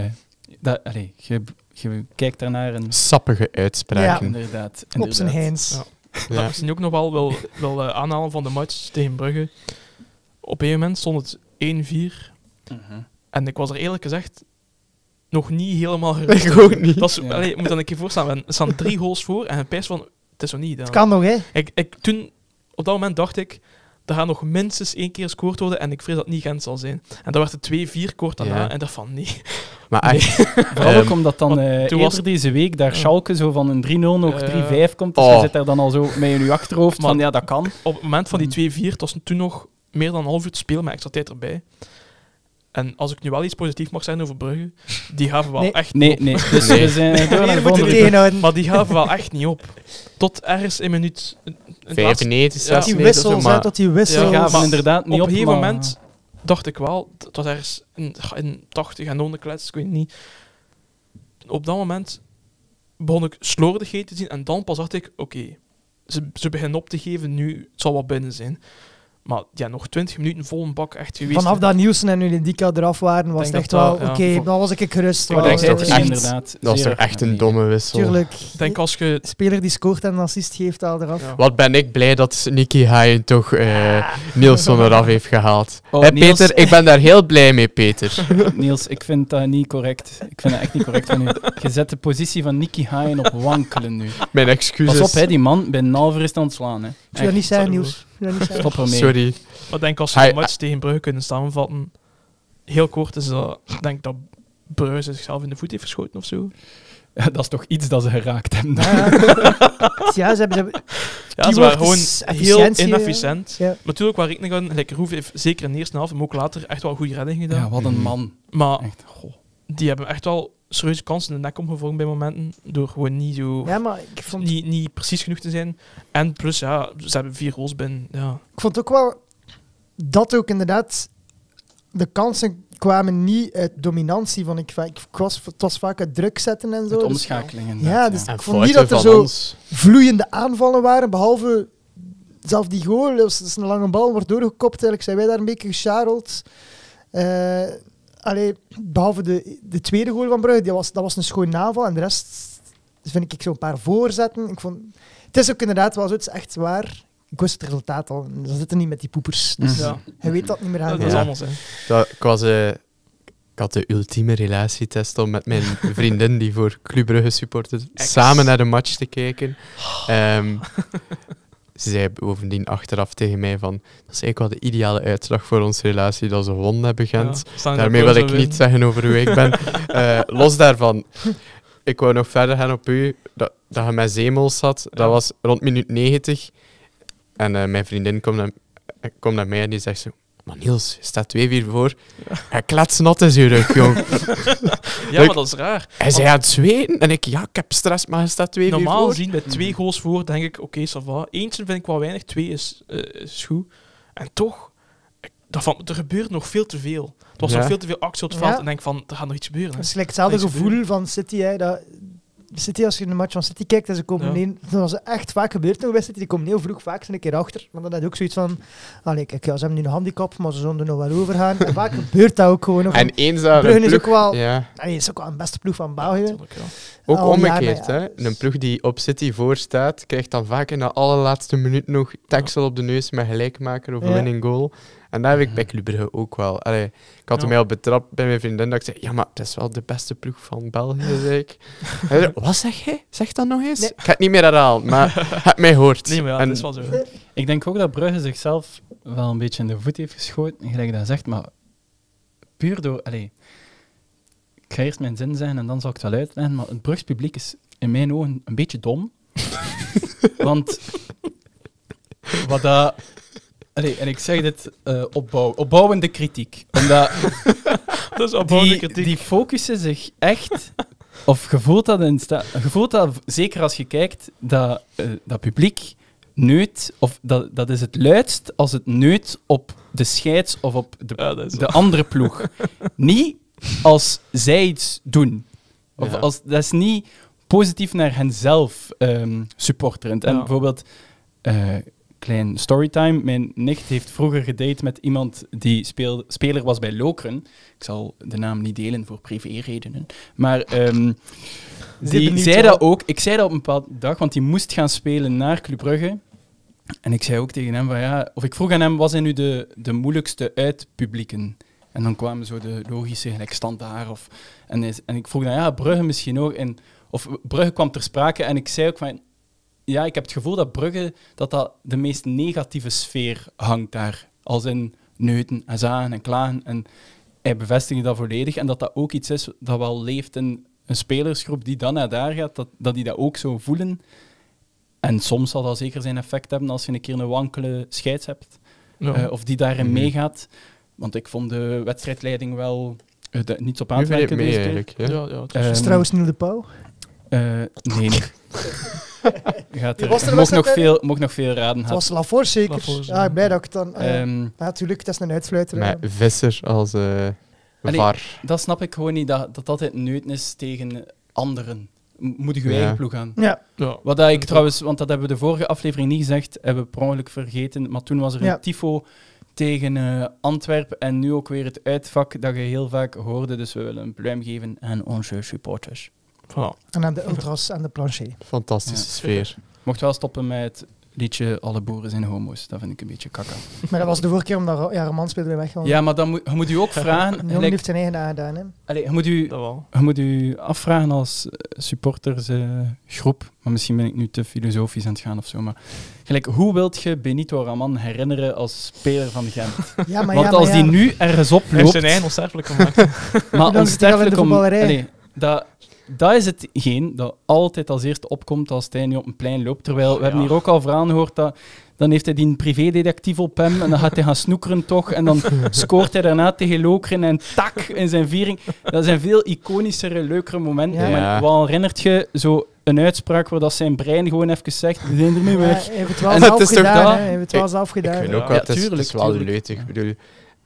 je kijkt daarnaar en... sappige uitspraken. Inderdaad. Op zijn Heins. Ja. Ja. Dat misschien ook nog wel aanhalen van de match tegen Brugge. Op een moment stond het 1-4. En ik was er eerlijk gezegd nog niet helemaal gerust. Ik ook niet. Dat is, Ja. je moet dan een keer voorstellen, er staan 3 goals voor en een pijs van, het is zo niet. Het kan nog, hè? Toen, op dat moment dacht ik, er gaat nog minstens 1 keer gescoord worden en ik vrees dat het niet Gent zal zijn. En dan werd het 2-4 kort daarna Ja. en ik dacht van nee. Maar echt, Vooral ook omdat dan want toen eerder was- deze week daar Ja. Schalke zo van een 3-0 nog 3-5 komt. Dus Oh. je zit daar dan al zo met in je achterhoofd van Maar- ja, dat kan. Op het moment van die 2-4, het was toen nog meer dan een half uur te spelen met extra tijd erbij. En als ik nu wel iets positiefs mag zeggen over Brugge, die gaven wel Nee. echt Nee, niet op. nee. Dus Nee. we zijn door naar de Hier moet je volgende. tegenhouden. Maar die gaven wel echt niet op. Tot ergens in minuut... in het 95, Ja. Tot die 96, wissels, hè, maar tot die Ze wissels. Ja, gaven maar inderdaad niet op op. een gegeven maar- moment dacht ik wel, het was ergens in 80 en 100 klets, ik weet het niet. Op dat moment begon ik slordigheid te zien en dan pas dacht ik, oké, ze beginnen op te geven, nu het zal wat binnen zijn. Maar ja, nog 20 minuten vol een bak echt geweest. Vanaf dat Nielsen en Ulendika eraf waren, was Denk het echt dat wel, dat, ja. oké, dan was ik gerust. Ik wel. denk denk dat dat echt- inderdaad. dat was zeer toch echt een nee. domme wissel. Tuurlijk. Ik denk als je... De speler die scoort en een assist geeft, al eraf. Ja. Wat ben ik blij dat Nicky Hayen toch Nielsen eraf heeft gehaald. Oh, Hè, Niels- Peter, ik ben daar heel blij mee, Peter. Niels, ik vind dat niet correct. Ik vind dat echt niet correct van u. Je zet de positie van Nicky Hayen op wankelen nu. Mijn excuses. Pas op, hè, die man bij een halver is te ontslaan. Hè. Ik zou dat niet zeggen, sorry, Niels. Ik zou dat niet zeggen. Stop ermee. Sorry. Maar ik denk als we Hij- de match tegen Brugge kunnen samenvatten, heel kort is dat, ik denk dat Brugge zichzelf in de voet heeft geschoten of zo. Dat is toch iets dat ze geraakt hebben. Ja, ze hebben... Ja, Keyword ze waren gewoon is heel efficiëntie, inefficiënt. Ja. Natuurlijk waar rekening aan, like Roef heeft zeker in de eerste helft, maar ook later echt wel goede redding gedaan. Ja, wat een man. Maar Echt, goh. die hebben echt wel serieuze kansen in de nek omgevangen bij momenten, door gewoon niet zo... Ja, maar ik vond Niet precies genoeg te zijn. En plus, ja, ze hebben 4 goals binnen. Ja. ook wel dat ook inderdaad de kansen kwamen niet uit dominantie, vond ik. Het was vaak uit druk zetten en zo. Met Dus, omschakelingen. ja, dus En ik vond niet dat er fouten zo van ons. vloeiende aanvallen waren, behalve zelf die goal. Dat is een lange bal, wordt doorgekopt. Eigenlijk zijn wij daar een beetje gescharreld. Behalve de tweede goal van Brugge, dat was een schoon naval. En de rest vind ik zo'n paar voorzetten. Het is ook inderdaad wel zo, het is echt waar. Ik wist het resultaat al. Ze zitten niet met die poepers. Dus Ja. hij weet dat niet meer aan. Dat is Ja. anders, hè. Ik had de ultieme relatietest om met mijn vriendin, die voor Club Brugge supporterde, samen naar de match te kijken. Ze zei bovendien achteraf tegen mij van, dat is eigenlijk wel de ideale uitslag voor onze relatie, dat ze gewonnen hebben, Gent. Ja, staan in Daarmee de wil ik pauze niet zeggen over hoe ik ben. Los daarvan, ik wou nog verder gaan op u, dat je met Zemels zat. Dat was rond minuut 90. En mijn vriendin komt naar mij en die zegt zo, maar Niels, je staat 2-4 voor. Hij kletsnat is je rug, jong. Ja, maar dat is raar. Hij zei aan het zweten en ik heb stress, maar hij staat 2-4 Normaal voor. gezien, bij 2 goals voor, denk ik, oké, ça va. Eentje vind ik wel weinig, 2 is goed. En toch, er gebeurt nog veel te veel. Het was Ja. nog veel te veel actie op het veld. Ja. En denk van, er gaat nog iets gebeuren. Het Hè. is gelijk hetzelfde Niks gevoel gebeuren. van City. Hè, dat City, als je een match van City kijkt en ze komen Ja. neer, dat was echt vaak gebeurd nog bij City. Die komen heel vroeg vaak een keer achter. Maar dan had je ook zoiets van, kijk, ze hebben nu een handicap, maar ze zullen er nog wel overgaan. En vaak gebeurt dat ook gewoon nog. En eens dat Brugge een is ploeg... ook wel, Ja, is ook wel een beste ploeg van Ja, België. natuurlijk, ja. ook Al jaren, omgekeerd. ja. Hè. Een ploeg die op City voor staat, krijgt dan vaak in de allerlaatste minuut nog tackle op de neus met gelijkmaker of Ja. winning goal. En dat heb ik bij Club Brugge ook wel. Allee, ik had Ja. er mij al betrapt bij mijn vriendin dat ik zei, ja, maar dat is wel de beste ploeg van België, zei ik. Hij zei, wat zeg jij? Zeg dat nog eens. Nee. Ik ga het niet meer herhalen, maar heb mij gehoord. Nee, maar ja, En- dat is wel zo. Ik denk ook dat Brugge zichzelf wel een beetje in de voet heeft geschoten, gelijk dat zegt, maar puur door... ik ga eerst mijn zin zeggen en dan zal ik het wel uitleggen, maar het Brugs publiek is in mijn ogen een beetje dom. Want wat dat... en ik zeg dit opbouwende kritiek. Omdat Dat is opbouwende kritiek. die focussen zich echt... Of je voelt dat zeker als je kijkt, dat publiek neut, of dat is het luidst als het neut op de scheids of op Ja, dat is de andere ploeg. Niet als zij iets doen. Of Ja. dat is niet positief naar henzelf supporterend. En Ja. bijvoorbeeld, klein storytime, mijn nicht heeft vroeger gedate met iemand die speler was bij Lokeren. Ik zal de naam niet delen voor privéredenen. Maar die benieuwd zei wel. dat ook. Ik zei dat op een bepaalde dag, want die moest gaan spelen naar Club Brugge. En ik zei ook tegen hem van ja, of ik vroeg aan hem, wat zijn nu de moeilijkste uitpublieken? En dan kwamen zo de logische, gelijk Standaard. En ik vroeg dan, ja, Brugge misschien ook. Of Brugge kwam ter sprake en ik zei ook van, ja, ik heb het gevoel dat Brugge, dat de meest negatieve sfeer hangt daar. Als in neuten en zagen en klagen. En hij bevestigde dat volledig. En dat ook iets is dat wel leeft in een spelersgroep die dan naar daar gaat, dat die dat ook zo voelen. En soms zal dat zeker zijn effect hebben als je een keer een wankele scheids hebt. Ja. Of die daarin Mhm. meegaat. Want ik vond de wedstrijdleiding wel niets op Nu vind je het aan te merken mee deze keer. eigenlijk. Ja. Ja, het was- Dat is trouwens Niel de Pauw. Nee. Die was er Mocht nog veel raden. Het was Laforce zeker. Laforce, Ja, ja. ik ben blij dat ik het dan... Ehm, ja, natuurlijk, het is een uitfluiter. Met Visser als Allee, VAR. dat snap ik gewoon niet, dat altijd neuten is tegen anderen. Moet je Ja. eigen ploeg aan. Ja, ja. Wat dat ik trouwens, want dat hebben we de vorige aflevering niet gezegd, hebben we per ongeluk vergeten, maar toen was er Ja. een tifo tegen Antwerpen en nu ook weer het uitvak dat je heel vaak hoorde, dus we willen een pluim geven aan onze supporters. Voilà. en aan de ultras en de plancher. Fantastische Ja. sfeer. Mocht wel stoppen met het liedje Alle boeren zijn homo's, dat vind ik een beetje kakka. Maar dat was de vorige keer omdat Roman speelde bij weg. Ja, maar dan je moet je ook vragen, De jongen gelijk, heeft zijn eigen aangedaan. Hè. allee, Dat wel. je moet u afvragen als supportersgroep, maar misschien ben ik nu te filosofisch aan het gaan of zo, maar gelijk, hoe wilt je Benito Raman herinneren als speler van Gent? Ja, maar Want als die nu ergens Hij heeft oploopt, zijn eigen onsterfelijk gemaakt. maar Dan zit hij al in onsterfelijk de om... voetballerij. Allee, dat is hetgeen dat altijd als eerste opkomt als hij nu op een plein loopt. Terwijl, we hebben hier ook al verhalen gehoord dat dan heeft hij die een privédetectief op hem en dan gaat hij gaan snoekeren toch en dan scoort hij daarna tegen Lokeren en tak in zijn viering. Dat zijn veel iconischere, leukere momenten. Ja. Ja. Maar wat herinnert je zo een uitspraak waar dat zijn brein gewoon even zegt, we zijn ermee Ja, weg. hij heeft het wel En zelf het is toch gedaan. dat? Hij heeft het wel zelf Ik gedaan. vind Ja. ook wel, Ja, het is tuurlijk. wel Ja. leutig. Ik bedoel,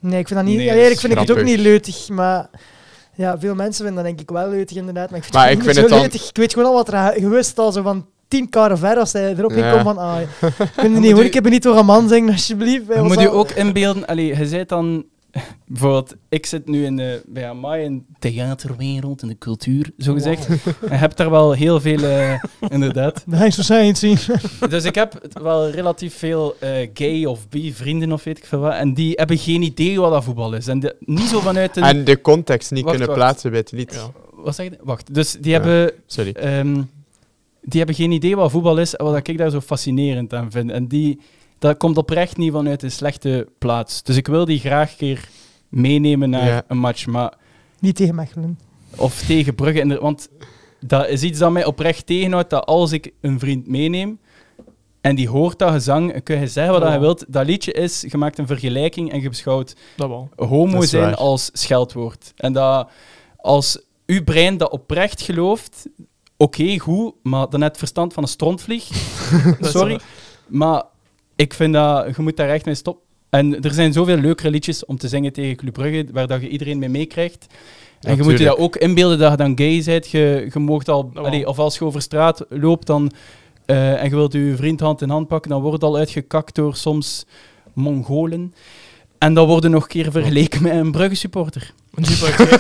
Nee, ik vind dat niet... Nee, eigenlijk vind ik het ook grappig. niet leutig, maar... Ja, veel mensen vinden dat denk ik wel leutig, inderdaad. Maar ik vind Maar het ik niet vind zo het dan- leutig. Ik weet gewoon al wat er gewist al zo van 10 karen ver als hij erop Ja. komt van... Ah, kun je moet niet hoor, u- ik heb niet door een man zingen, alsjeblieft. Hij Je was moet je al- ook inbeelden, je zei dan, bijvoorbeeld, ik zit nu bij Amai in de theaterwereld, in de cultuur, zo gezegd. En je hebt daar wel heel veel, inderdaad. De High Society. Dus ik heb wel relatief veel gay of bi vrienden of weet ik veel wat. En die hebben geen idee wat dat voetbal is. En niet zo vanuit een... En de context niet Wacht, kunnen wacht. plaatsen bij het lied. Ja. Wat zeg je? Wacht, dus die Ja. hebben... Sorry. Die hebben geen idee wat voetbal is en wat ik daar zo fascinerend aan vind. En dat komt oprecht niet vanuit een slechte plaats. Dus ik wil die graag een keer meenemen naar een match. Maar, Niet tegen Mechelen. of tegen Brugge. Want dat is iets dat mij oprecht tegenhoudt, dat als ik een vriend meeneem en die hoort dat gezang, dan kun je zeggen wat Ja. je wilt. Dat liedje is, je maakt een vergelijking en je beschouwt Dat wel. homo Dat is zijn waar. als scheldwoord. En dat als uw brein dat oprecht gelooft, oké, goed, maar dan net verstand van een strontvlieg. Dat is Sorry. waar. Maar ik vind dat je moet daar echt mee stoppen. En er zijn zoveel leukere liedjes om te zingen tegen Club Brugge, waar dat je iedereen mee meekrijgt. En je moet je tuurlijk. dat ook inbeelden dat je dan gay bent. Je moogt al, wel. allee, of als je over straat loopt dan, en je wilt je vriend hand in hand pakken, dan wordt het al uitgekakt door soms Mongolen. En dan worden nog een keer vergeleken met een Brugge supporter. Nu pak ik-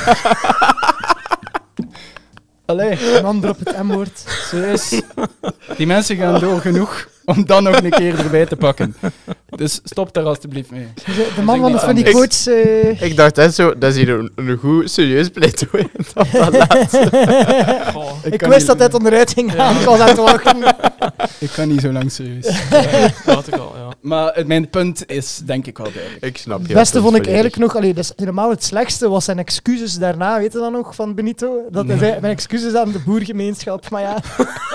Allee. Een ander op het M-woord. Serieus. Die mensen gaan door genoeg om dan nog een keer erbij te pakken. Dus stop daar alstublieft mee. De man ik van niet die anders. coach... Ik dacht, dat is hier een goed, serieus pleidooi. Oh, Ik kan wist niet- dat hij onderuit ging gaan. Ja. Ik was aan het wachten. Ik kan niet zo lang serieus. dat had ik al, ja. Maar mijn punt is denk ik wel duidelijk. Ik snap Het je. beste vond ik eigenlijk nog... Allee, dat is helemaal het slechtste was zijn excuses daarna. Weet je dat nog, van Benito? Dat hij zei, mijn excuses aan de boergemeenschap. Maar ja,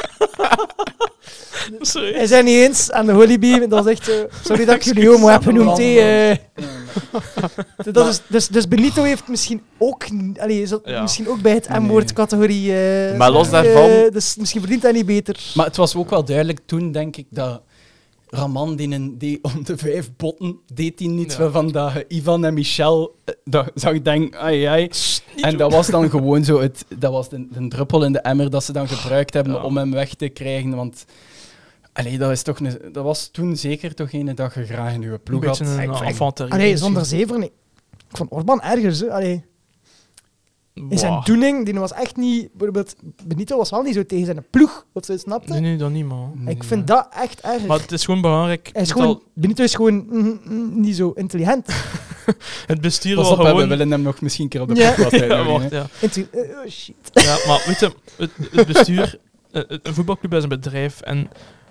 Sorry. hij zei niet eens aan de Hollybee. Dat was echt zo... Sorry dat ik jullie homo heb genoemd. Dus Benito heeft misschien ook... Allee, zat Ja. misschien ook bij het Nee. M-woord-categorie... Maar los daarvan- Dus misschien verdient hij niet beter. Maar het was ook wel duidelijk toen, denk ik, dat Raman die om de 5 botten deed hij niets Ja. van dat Ivan en Michel dat zag ik denk, ai ai. Niet En doen. dat was dan gewoon zo, dat was de druppel in de emmer dat ze dan gebruikt hebben Ja. om hem weg te krijgen. Want allee, dat was toen zeker toch een dag je graag in je Een ploeg had. beetje een Ik- infanterie. Allee, misschien. zonder zever niet. Ik vond Orban erger. Hè. Allee, in zijn Wow. doening, die was echt niet... Bijvoorbeeld, Benito was wel niet zo tegen zijn ploeg, wat ze snapte. Nee, dat niet, man. Ik vind dat echt erg. Maar het is gewoon belangrijk. Hij is het, gewoon, Benito is gewoon niet zo intelligent. het bestuur Pas wil op, hè, we gewoon... willen hem nog misschien een keer op de Ja. podcast Ja, uitnodigen, wacht, hè. ja. Oh shit. Ja, maar weet je, het bestuur, een voetbalclub is een bedrijf en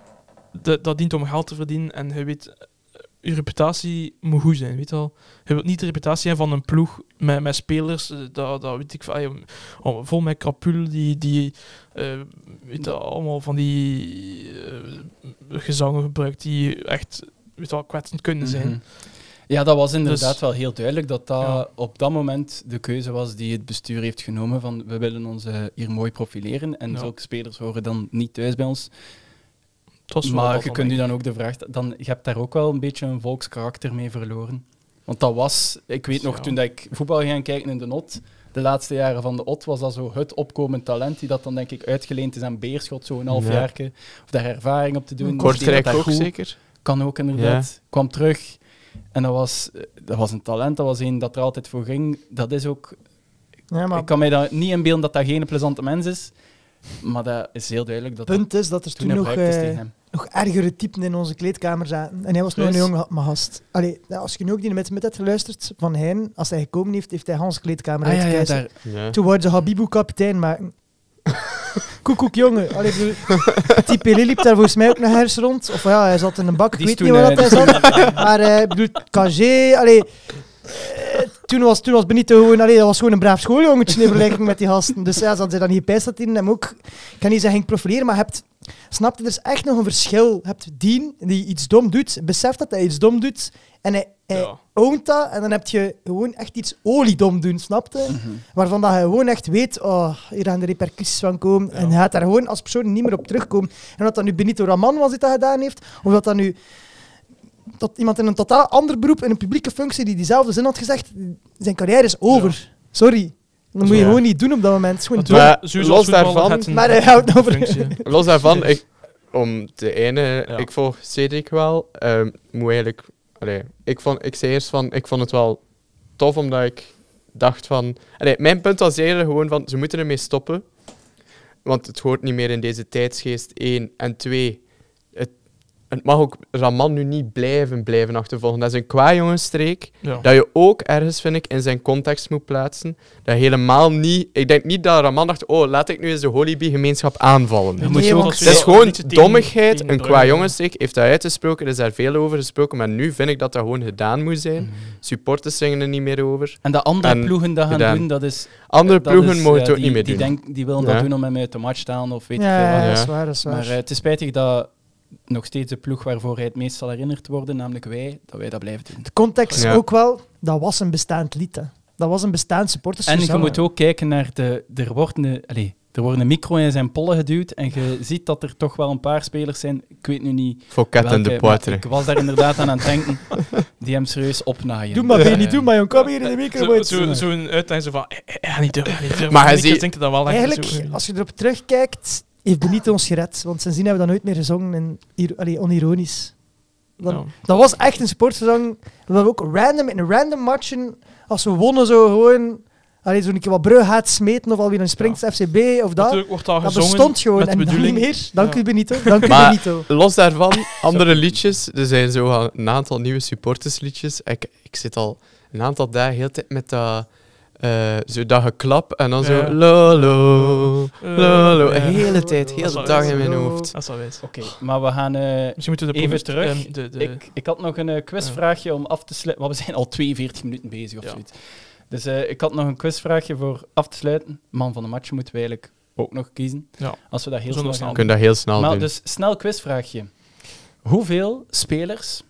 dat dient om geld te verdienen. En je weet, je reputatie moet goed zijn, weet je wel. Je wilt niet de reputatie hebben van een ploeg met spelers, dat weet ik van, vol met krapul, die weet je, allemaal van die gezangen gebruikt die echt, weet je wel, kwetsend kunnen zijn. Mhm. Ja, dat was inderdaad Dus- wel heel duidelijk dat Ja. op dat moment de keuze was die het bestuur heeft genomen van we willen ons hier mooi profileren en Ja. zulke spelers horen dan niet thuis bij ons. Het was wel Maar wat je van, kunt u denk dan ook de vraag je hebt daar ook wel een beetje een volkskarakter mee verloren. Want dat was, ik weet nog, Ja. toen dat ik voetbal ging kijken in de NOT, de laatste jaren van de OT, was dat zo het opkomend talent die dat dan denk ik uitgeleend is aan Beerschot, zo'n half Ja. jaarke, of daar ervaring op te doen. Kortrijk deed dat ook goed. zeker. Kan ook inderdaad. Kwam terug. En dat was een talent, dat was een dat er altijd voor ging. Dat is ook... Ja, maar Ik kan mij dat niet inbeelden dat dat geen plezante mens is. Maar dat is heel duidelijk dat het punt is dat er toen toen nog, gebruikt is tegen hem. nog ergere typen in onze kleedkamer zaten. En hij was nog een Dus? jonge gast. Allee, als je nu ook die met hebt geluisterd van Hein, als hij gekomen heeft, heeft hij Hans kleedkamer Ah, ja, uitgekijkt. daar... Ja. Toen wouden ze Habibou kapitein maken. Koekoek, jongen. Allee, ik bedoel, die Pelé liep daar volgens mij ook nog ergens rond. Of ja, hij zat in een bak, ik Die weet is niet toen, waar dat hij zat. Maar ik bedoel, Cagé, allee... Toen was Benito gewoon, allee, dat was gewoon een braaf schooljongetje in vergelijking met die gasten. Dus ja, ze hadden dat niet gepijst dat hij hem ook, ik kan niet zeggen ging profileren, maar snap je, er is echt nog een verschil. Je hebt die iets dom doet, beseft dat hij iets dom doet en hij Ja. ownt dat en dan heb je gewoon echt iets oliedom doen, snap je? Waarvan dat je gewoon echt weet, oh, hier gaan de repercussies van komen en hij gaat daar gewoon als persoon niet meer op terugkomen. En of dat nu Benito Raman was die dat gedaan heeft, of dat nu tot iemand in een totaal ander beroep, in een publieke functie, die diezelfde zin had gezegd, zijn carrière is over. Ja. Sorry. Dat moet je gewoon niet doen op dat moment. Het is gewoon dom. Maar Sowieso los als voetballer daarvan- had een Maar hij houdt over. functie. Los daarvan, om de ene, Ja. ik volg Cedric wel. Moet eigenlijk, ik zei eerst van, ik vond het wel tof, omdat ik dacht van... mijn punt was eerder gewoon van, ze moeten ermee stoppen. Want het hoort niet meer in deze tijdsgeest, 1. En 2, het mag ook Raman nu niet blijven achtervolgen. Dat is een kwaajongensstreek. Ja. Dat je ook ergens, vind ik, in zijn context moet plaatsen. Dat helemaal niet... Ik denk niet dat Raman dacht, laat ik nu eens de Holibi-gemeenschap aanvallen. Nee, moet je ook want- Het is gewoon Niet tegen- dommigheid. tegen Een Brugge. kwaajongensstreek heeft dat uitgesproken. Er is daar veel over gesproken. Maar nu vind ik dat dat gewoon gedaan moet zijn. Supporters zingen er niet meer over. En de andere En ploegen dat gaan gedaan. doen, dat is... Andere dat ploegen is, mogen het ook die, niet meer die doen. Die willen Ja. dat doen om hem uit de match te halen of weet ik veel Ja, wat. dat is Ja. waar, dat is waar. Maar het is spijtig dat nog steeds de ploeg waarvoor hij het meest zal herinnerd worden, namelijk wij, dat wij dat blijven doen. De context Ja. ook wel, dat was een bestaand lied. Hè. Dat was een bestaand supporters. En je moet ook kijken naar er wordt een micro in zijn pollen geduwd en je ziet dat er toch wel een paar spelers zijn, ik weet nu niet Fouquet en welke, de maar Poitre. ik was daar inderdaad aan het denken, die hem serieus opnaaien. Doe maar, Benny, Eh, doe maar, jong. Kom hier in de micro. Zo'n uitdaging zo van, niet durven. Maar hij ik ziet- denk dat wel echt Eigenlijk, zo. als je erop terugkijkt, heeft Benito ons gered. Want sindsdien hebben we dat nooit meer gezongen, onironisch. Ja. Dat was echt een sportzang. Dat we ook in random matchen, als we wonnen, zo gewoon... zo'n keer wat Brugge gaat smeten, of alweer een springt FCB, of dat. Natuurlijk wordt daar Dat gezongen bestond gewoon. met de En dat niet bedoeling. meer. Dank Ja. u, Benito. Dank u, Maar- Benito. Los daarvan, andere liedjes. Er zijn zo een aantal nieuwe supportersliedjes. Ik zit al een aantal dagen heel de tijd met dat... zo dat geklap en dan Ja. zo... Lolo, lolo. Ja. De hele tijd, heel Dat de is dag wel in mijn zo. hoofd. Dat is wel wijs. Oké, maar we gaan... Misschien moeten we de Even ploeg- terug. Ik had nog een quizvraagje om af te sluiten. Maar we zijn al 42 minuten bezig of Ja. zoiets. Dus ik had nog een quizvraagje voor af te sluiten. Man van de match moeten we eigenlijk ook nog kiezen. Ja. Als we dat heel Zonder snel Je gaan kunt dat heel snel Maar doen. dus snel quizvraagje. Hoeveel spelers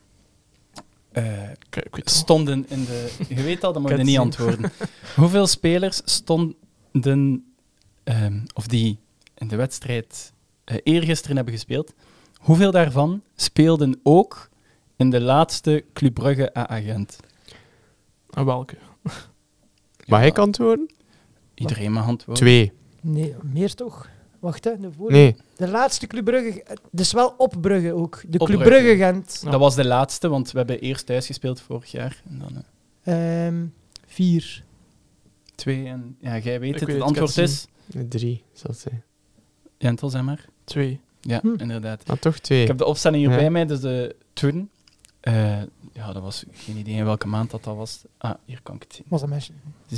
Ik weet het wel. stonden in de... Je weet al, dan moet je Ik niet heb antwoorden. Hoeveel spelers stonden... of die in de wedstrijd eergisteren hebben gespeeld. Hoeveel daarvan speelden ook in de laatste Club Brugge A-agent? En welke? Mag ik antwoorden? Iedereen mag antwoorden. 2. Nee, meer toch? Wacht, hè. Nee. De laatste Club Brugge... Dus wel op Brugge ook. De Op Club Brugge. Brugge Gent. Ja. Dat was de laatste, want we hebben eerst thuis gespeeld vorig jaar. En dan 4. 2. En ja, jij weet Ik het. weet Het het, ik antwoord heb is... 3, zal het zijn. Jentel, zeg maar. 2. Ja, Hm. inderdaad. Maar toch 2. Ik heb de opstelling hier Ja. bij mij, dus de toen. Ja, dat was geen idee in welke maand dat was. Ah, hier kan ik het zien. Was dat meisje?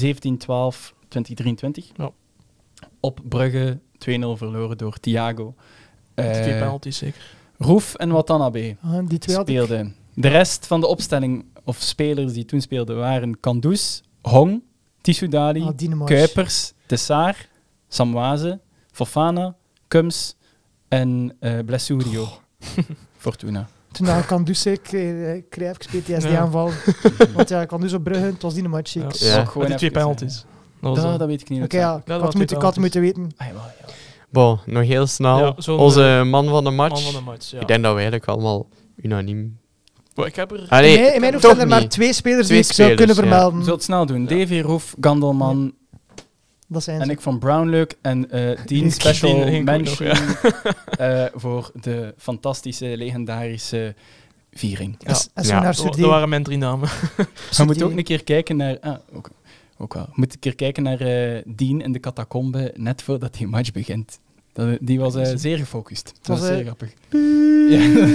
17-12-2023. Ja. Op Brugge 2-0 verloren door Thiago. 2 penalties zeker. Roef en Watanabe Ah, die twee had ik. speelden. De rest van de opstelling, of spelers die toen speelden, waren Kandus, Hong, Tissoudali, Ah, Dinamarca. Kuipers, Tessar, Samwaze, Fofana, Kums en Blessurio. Fortuna. Toen ik Kandus kreeg PTSD Ja. aanval. Want ja, Kandus op Brugge, het was die match. Ja. Ik. Ja. Ook gewoon Met die 2 even penalties. zeggen. Dat was Dat weet ik niet. Oké, ja, dat ik waren had twee het moeten weten. Ah, jawel, ja. Bon, nog heel snel. Ja, zo'n, Onze man van de match. man van de match. Ja. Ik denk dat we eigenlijk allemaal unaniem... Maar ik heb er... Ah, nee, in mijn hoofd toch zijn er maar niet. 2 spelers Twee die ik zou spelers, kunnen ja. vermelden. We zullen het snel doen. Davy, Roef, Gandelman Dat zijn en ze. ik van Brownlook. En Dean Dean Special Hink ook nog, Mention voor de fantastische, legendarische viering. Ja. Als we Ja. naar Dat waren mijn 3 namen. We moeten ook een keer kijken naar... ook wel. We moeten een keer kijken naar Dean in de catacombe, net voordat die match begint. Die was zeer gefocust. Dat was was, zeer grappig. Ja.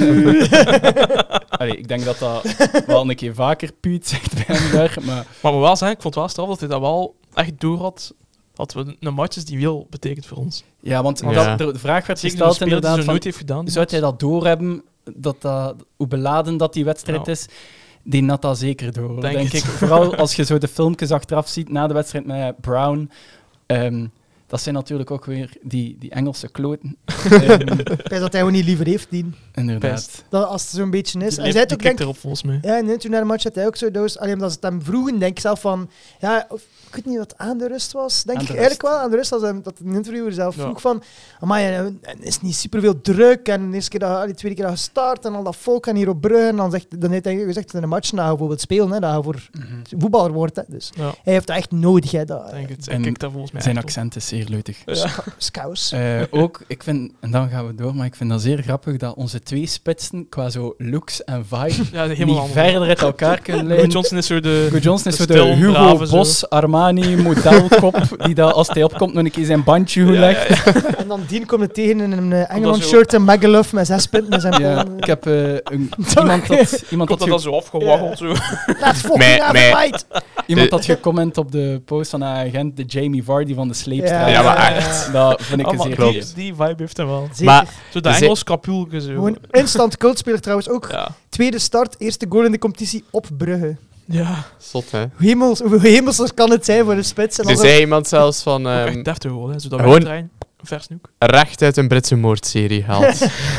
Allee, ik denk dat dat wel een keer vaker Piet zegt bij hem daar, maar... Maar moet wel zeggen, ik vond het wel straf dat hij dat wel echt door had. Dat we een match is die veel betekent voor ons. Ja, want Ja. de vraag werd Zeker gesteld de speler die inderdaad zo van... nooit heeft gedaan. die Zou match. hij dat doorhebben, hoe beladen dat die wedstrijd Ja. is? Die had dat zeker door, Denk denk het. ik. Vooral als je zo de filmpjes achteraf ziet na de wedstrijd met Brown. Dat zijn natuurlijk ook weer die Engelse kloten. Ik weet dat hij gewoon niet liever heeft, Dien. Inderdaad. Dat, als het zo'n beetje is. Die Hij zei het ook, kijkt denk erop volgens mij. ja, nee, toen na de match had hij ook zo. Dat was, alleen omdat ze het hem vroegen, denk ik zelf van... Ja, of, ik weet niet wat aan de rust was. Denk Aan ik de eigenlijk rust. wel aan de rust. Als hij, dat een interviewer zelf Ja. vroeg van... Amai, en is niet superveel druk. En de eerste keer dat, die tweede keer dat gestart. En al dat volk en hier op Brugge. En dan heeft hij gezegd in de match dat hij bijvoorbeeld spelen. Hè, dat hij voor voetballer wordt. Hè. Dus Ja, hij heeft dat echt nodig. Hè, dat, denk het. En En kijkt daar volgens mij Zijn echt op. accent is zeer leutig. Ja. Scouts. Ook, ik vind, en dan gaan we door, maar ik vind dat zeer grappig dat onze twee spitsen qua zo looks en vibe Ja, niet helemaal anders. verder uit elkaar kunnen Louis leiden. Johnson is zo de... Hugo Johnson is zo de stil, Hugo brave zo. Boss Armani modelkop die dat als hij opkomt nog een keer zijn bandje goed legt. En dan Dien komt het tegen in een Engeland zo- shirt en Magaluf met 6 punten in zijn Ja, pollen. ik heb iemand Toch? dat Komt dat zo afgewaggeld zo. Let's fucking Met- have met- a fight. iemand had gecomment op de post van haar agent, de Jamie Vardy van de sleepstraat. Ja, maar echt. Dat vind ik Ah, een maar zeer klopt. goeie. die vibe heeft hem wel. Zeker. Maar Zo de Ze- Engels kapulke zo. Gewoon instant cultspeler trouwens ook. Ja. Tweede start, eerste goal in de competitie op Brugge. Ja. zot, hè. Hoeveel hemels kan het zijn voor een spits? En Er dan zei iemand zelfs van Ook echt deftig gewoon, hè. Zo dat gewoon- wegdraaien. Een versnoek. recht uit een Britse moordserie gehaald.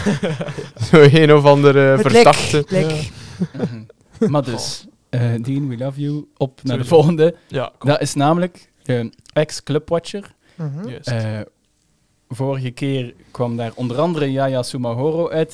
Zo een of andere het verdachte. lek. Maar dus, Dean, we love you. Op naar de Sowieso. volgende. Ja, kom. Dat is namelijk de ex-clubwatcher. Mhm. Juist. Vorige keer kwam daar onder andere Yaya Sumahoro uit.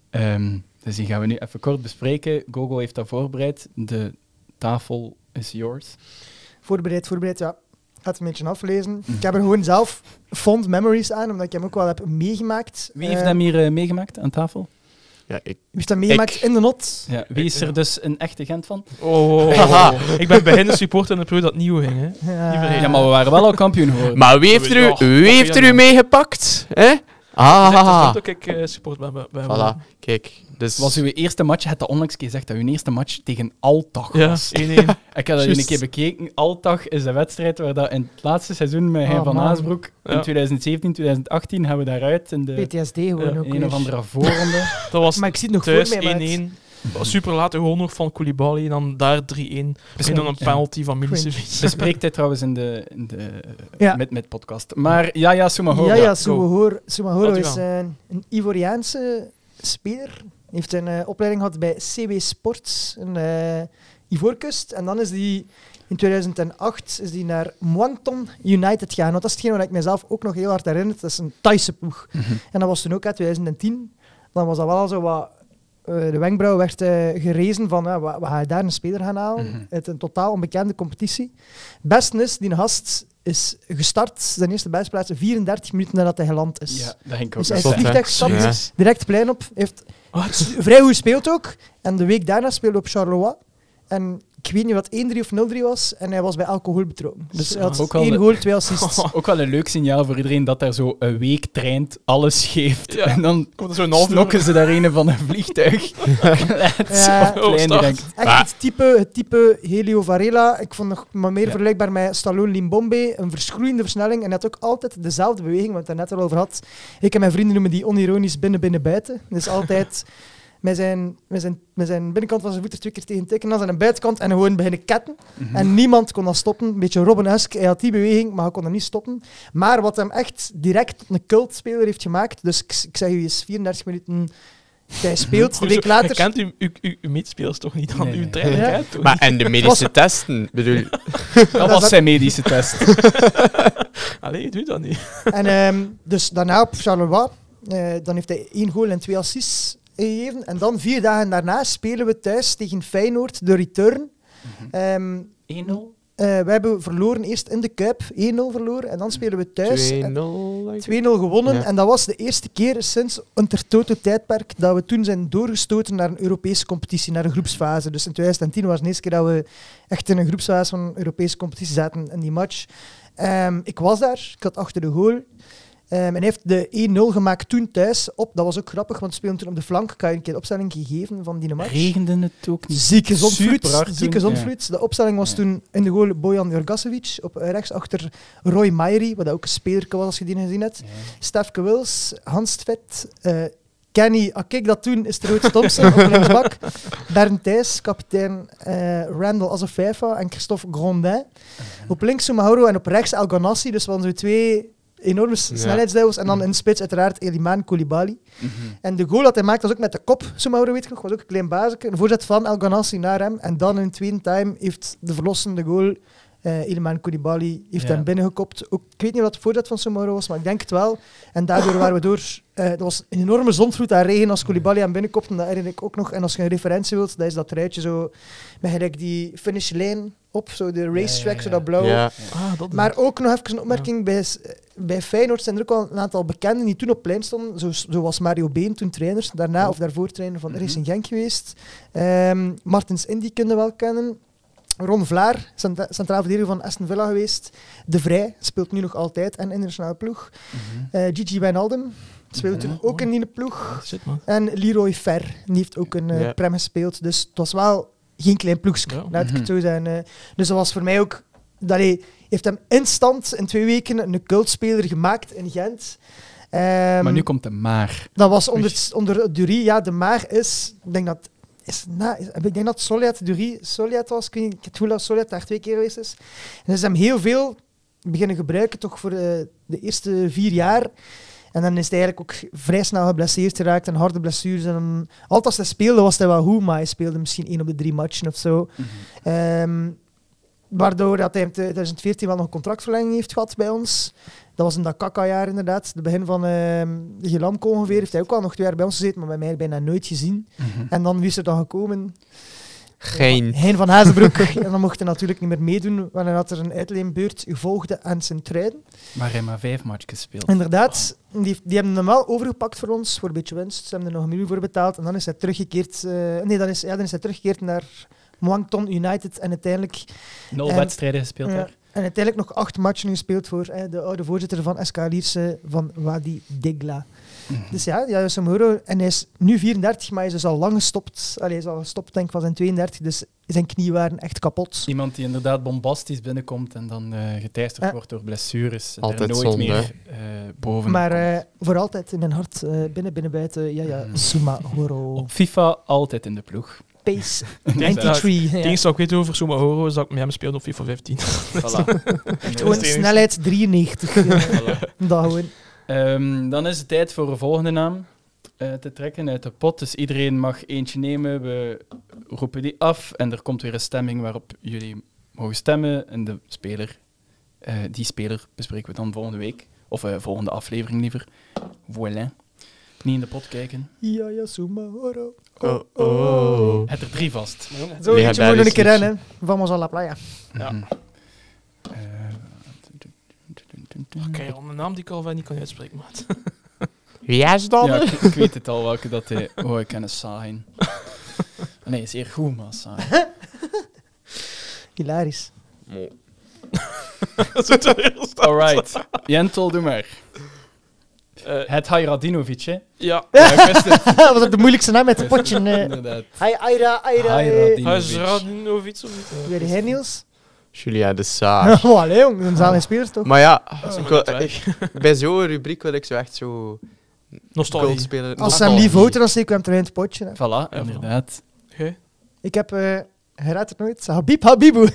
Dus die gaan we nu even kort bespreken. Gogo heeft dat voorbereid. De tafel is yours. Voorbereid, ja. Ik ga het een beetje aflezen. Ik heb er gewoon zelf fond memories aan, omdat ik hem ook wel heb meegemaakt. Wie heeft hem hier meegemaakt aan tafel? Ja, ik... Wie heeft dat meegemaakt Ik. in de not? Ja, wie is er dus een echte Gent van? Haha. Ik ben bij hen de supporter en de pro dat het nieuw ging, hè. vergeten. Ja, maar we waren wel al kampioen geworden. Maar wie heeft Sowieso. wie heeft er u meegepakt? Hè? Ah, Dat is ook ik support bij voilà. Kijk, dus... Was uw eerste match, je had dat onlangs gezegd, dat uw eerste match tegen Altach Ja, was. 1-1. Ik heb dat Juist. een keer bekeken. Altach is de wedstrijd waar dat in het laatste seizoen met Hein Oh, van man. Aasbroek Ja. in 2017, 2018 gaan we daaruit in de PTSD gewoon Ja, ook in een weer. of andere voorronde. Dat was Maar ik zie het nog thuis voor mij. maar 1-1. Super late goal nog van Koulibaly en dan daar 3-1. En dan een Ja. penalty van Cringe. Milicevic. Bespreekt hij trouwens in de Ja. met podcast. Maar Yaya Sumahoro. Ja, go. Sumahoro Laat u is gaan. een Ivoriaanse speler. Hij heeft een opleiding gehad bij CW Sports in Ivoorkust. En dan is hij in 2008 is hij naar Muangthong United gegaan. Want dat is hetgeen waar ik mezelf ook nog heel hard herinner. Dat is een Thaise ploeg. En dat was toen ook uit 2010. Dan was dat wel al zo wat... de wenkbrauw werd gerezen van, we gaan daar een speler gaan halen uit een totaal onbekende competitie. Het beste is, die gast is gestart, zijn eerste bijsplaats, 34 minuten nadat hij geland is. Ja, dat ging ik ook Dus hij is Zot, hè? vliegtuig gestapt, Ja. direct plein op, heeft Wat? vrij goed gespeeld ook. En de week daarna speelde op Charleroi. En ik weet niet wat 1-3 of 0-3 was. En hij was bij alcohol betrokken. Dus hij had Ook wel 1 de- goal, 2 assists. Ook wel een leuk signaal voor iedereen dat daar zo een week traint, alles geeft. Ja. En dan Komt er zo'n half uur. snokken ze daar een van een vliegtuig. Let's Ja. op plein start. direct. Echt Maar- het type Helio Varela. Ik vond nog maar meer Ja. vergelijkbaar met Stallone Limbombe. Een verschroeiende versnelling. En hij had ook altijd dezelfde beweging, wat ik het net al over had. Ik en mijn vrienden noemen die onironisch binnen-binnen-buiten. Dus altijd met zijn binnenkant van zijn voet er 2 keer tegen tikken. Dan zijn buitenkant en gewoon beginnen ketten. En niemand kon dat stoppen. Een beetje Robben-esque. Hij had die beweging, maar hij kon dat niet stoppen. Maar wat hem echt direct tot een cultspeler heeft gemaakt. Dus ik zeg u, is 34 minuten... Hij speelt, de week Je later... kent uw medespelers toch niet? Dan Nee, uw nee. trainer Ja. kent toch Maar niet? en de medische testen, bedoel... Dat was zijn medische test. Allee, doe dat niet. En dus daarna op Charleroi, dan heeft hij 1 goal en 2 assists gegeven. En dan 4 dagen daarna spelen we thuis tegen Feyenoord, de return. 1-0. We hebben verloren eerst in de Kuip, 1-0 verloren. En dan spelen we thuis 2-0. 2-0 denk ik. gewonnen. Ja. En dat was de eerste keer sinds Intertoto-tijdperk dat we toen zijn doorgestoten naar een Europese competitie, naar een groepsfase. Dus in 2010 was de eerste keer dat we echt in een groepsfase van een Europese competitie zaten in die match. Ik was daar, ik had achter de goal. En hij heeft de 1-0 gemaakt toen thuis op. Dat was ook grappig, want we speelden toen op de flank. Ik had je een keer de opstelling gegeven van die match. Regende het ook niet? Zieke zondvloed. Super hard Zieke toen, zondvloed. De opstelling was Ja. toen in de goal Bojan Jorgasevic. Op rechts achter Roy Mairi, wat ook een speler was als je die gezien hebt. Stefke Wils, Hans Tvet, Kenny, kijk dat toen, is Rood Thompson op linksbak. Bernd Thijs, kapitein Randall Azofeifa en Christophe Grondin. Op links Sumahoro en op rechts El Ghanassi. Dus we hadden zo 2 enorme snelheidsduels. En dan in de spits uiteraard Elimane Koulibaly. En de goal dat hij maakte was ook met de kop, Soumaoro weet ik nog, was ook een klein bazeke. Een voorzet van El Ghanassi naar hem. En dan in de tweede time heeft de verlossende goal, Elimane Koulibaly, heeft hem binnengekopt. Ook, ik weet niet wat de voorzet van Soumaoro was, maar ik denk het wel. En daardoor waren we door... dat was een enorme zondvloed aan regen als Koulibaly hem binnenkopte. En dat herinner ik ook nog. En als je een referentie wilt, dat is dat truitje zo met gelijk die finishlijn op, zo de racetrack, zo dat blauw. Ja. Maar ook nog even een opmerking, bij Feyenoord zijn er ook al een aantal bekenden die toen op plein stonden, zoals Mario Been, toen trainer, daarna of daarvoor trainer van Racing Genk geweest. Martens Indy kunnen we wel kennen. Ron Vlaar, centraal verdediger van Aston Villa geweest. De Vrij speelt nu nog altijd en internationale ploeg. Gigi Wijnaldum speelt toen ook in die ploeg. En Leroy Fer, die heeft ook een prem gespeeld. Dus het was wel geen klein ploegje, laat ik het zo zeggen. Dus dat was voor mij ook... Dat hij heeft hem instant in 2 weken een cultspeler gemaakt in Gent. Maar nu komt de maar. Dat was onder Dury. Ja, de maar is... Ik denk dat... Ik denk dat Soliat was. Ik weet niet, ik heb het gevoel dat Soliat daar 2 keer geweest is. En ze is hem heel veel beginnen gebruiken, toch voor de eerste 4 jaar. En dan is hij eigenlijk ook vrij snel geblesseerd geraakt en harde blessures. En altijd als hij speelde, was hij wel goed, maar hij speelde misschien 1 op de 3 matchen of zo. Waardoor dat hij in 2014 wel nog een contractverlenging heeft gehad bij ons. Dat was in dat Kaka-jaar inderdaad. Het begin van de Gelamco ongeveer. Heeft hij ook al nog 2 jaar bij ons gezeten, maar bij mij bijna nooit gezien. En dan, wie is er dan gekomen? Hein van Hazenbroek. En dan mocht hij natuurlijk niet meer meedoen, wanneer er een uitleenbeurt volgde aan Sint-Truiden. Maar hij maar 5 matches gespeeld. Inderdaad. Die hebben hem wel overgepakt voor ons, voor een beetje winst. Ze hebben er nog 1 miljoen voor betaald. En dan is hij teruggekeerd... dan is hij teruggekeerd naar Moncton United. En uiteindelijk... 0 wedstrijden gespeeld daar. En uiteindelijk nog 8 matchen gespeeld voor de oude voorzitter van SK Lierse, van Wadi Degla. Dus ja, Soumaoro. En hij is nu 34, maar hij is dus al lang gestopt. Hij is al gestopt, denk ik, van zijn 32. Dus zijn knieën waren echt kapot. Iemand die inderdaad bombastisch binnenkomt en dan geteisterd wordt door blessures. En altijd nooit zonde, meer boven. Maar voor altijd in mijn hart, binnen, buiten, Soumaoro. Op FIFA altijd in de ploeg. Pace 93. Het enige wat ik weet over Soumaoro is dat ik met hem speelde op FIFA 15. Voilà. Gewoon snelheid 93. Dat gewoon. Dan is het tijd voor een volgende naam te trekken uit de pot. Dus iedereen mag eentje nemen. We roepen die af en er komt weer een stemming waarop jullie mogen stemmen. En die speler bespreken we dan volgende week. Of volgende aflevering liever. Voilà. Niet in de pot kijken. Ja, Soumaoro. Het er 3 vast. Zo eentje moet nog een keer rennen. Vamos a la playa. Ja. Oké, een naam die ik al niet kan uitspreken, maat. Wie is dat? Ja, ik weet het al welke dat hij... Oh, ik ken een saai. Nee, is zeer goed, maar saai. Hilarisch. Alright. Jentel, doe maar. Het Hajradinovic, hè? Ja. Dat was ook de moeilijkste naam met het potje. Inderdaad. Hajradinovic of niet? Weer hij, Niels? Julia de Saar. Allee, jong. Een zalige spelers, toch? Maar ja, bij zo'n rubriek wil ik zo echt zo... Nostalgie. Spelen. Als ze hem lief houden, dan steek ik hem terug in het potje. Hè. Voilà, inderdaad. Okay. Ik heb... Hij raadt het nooit. Habib Habibou.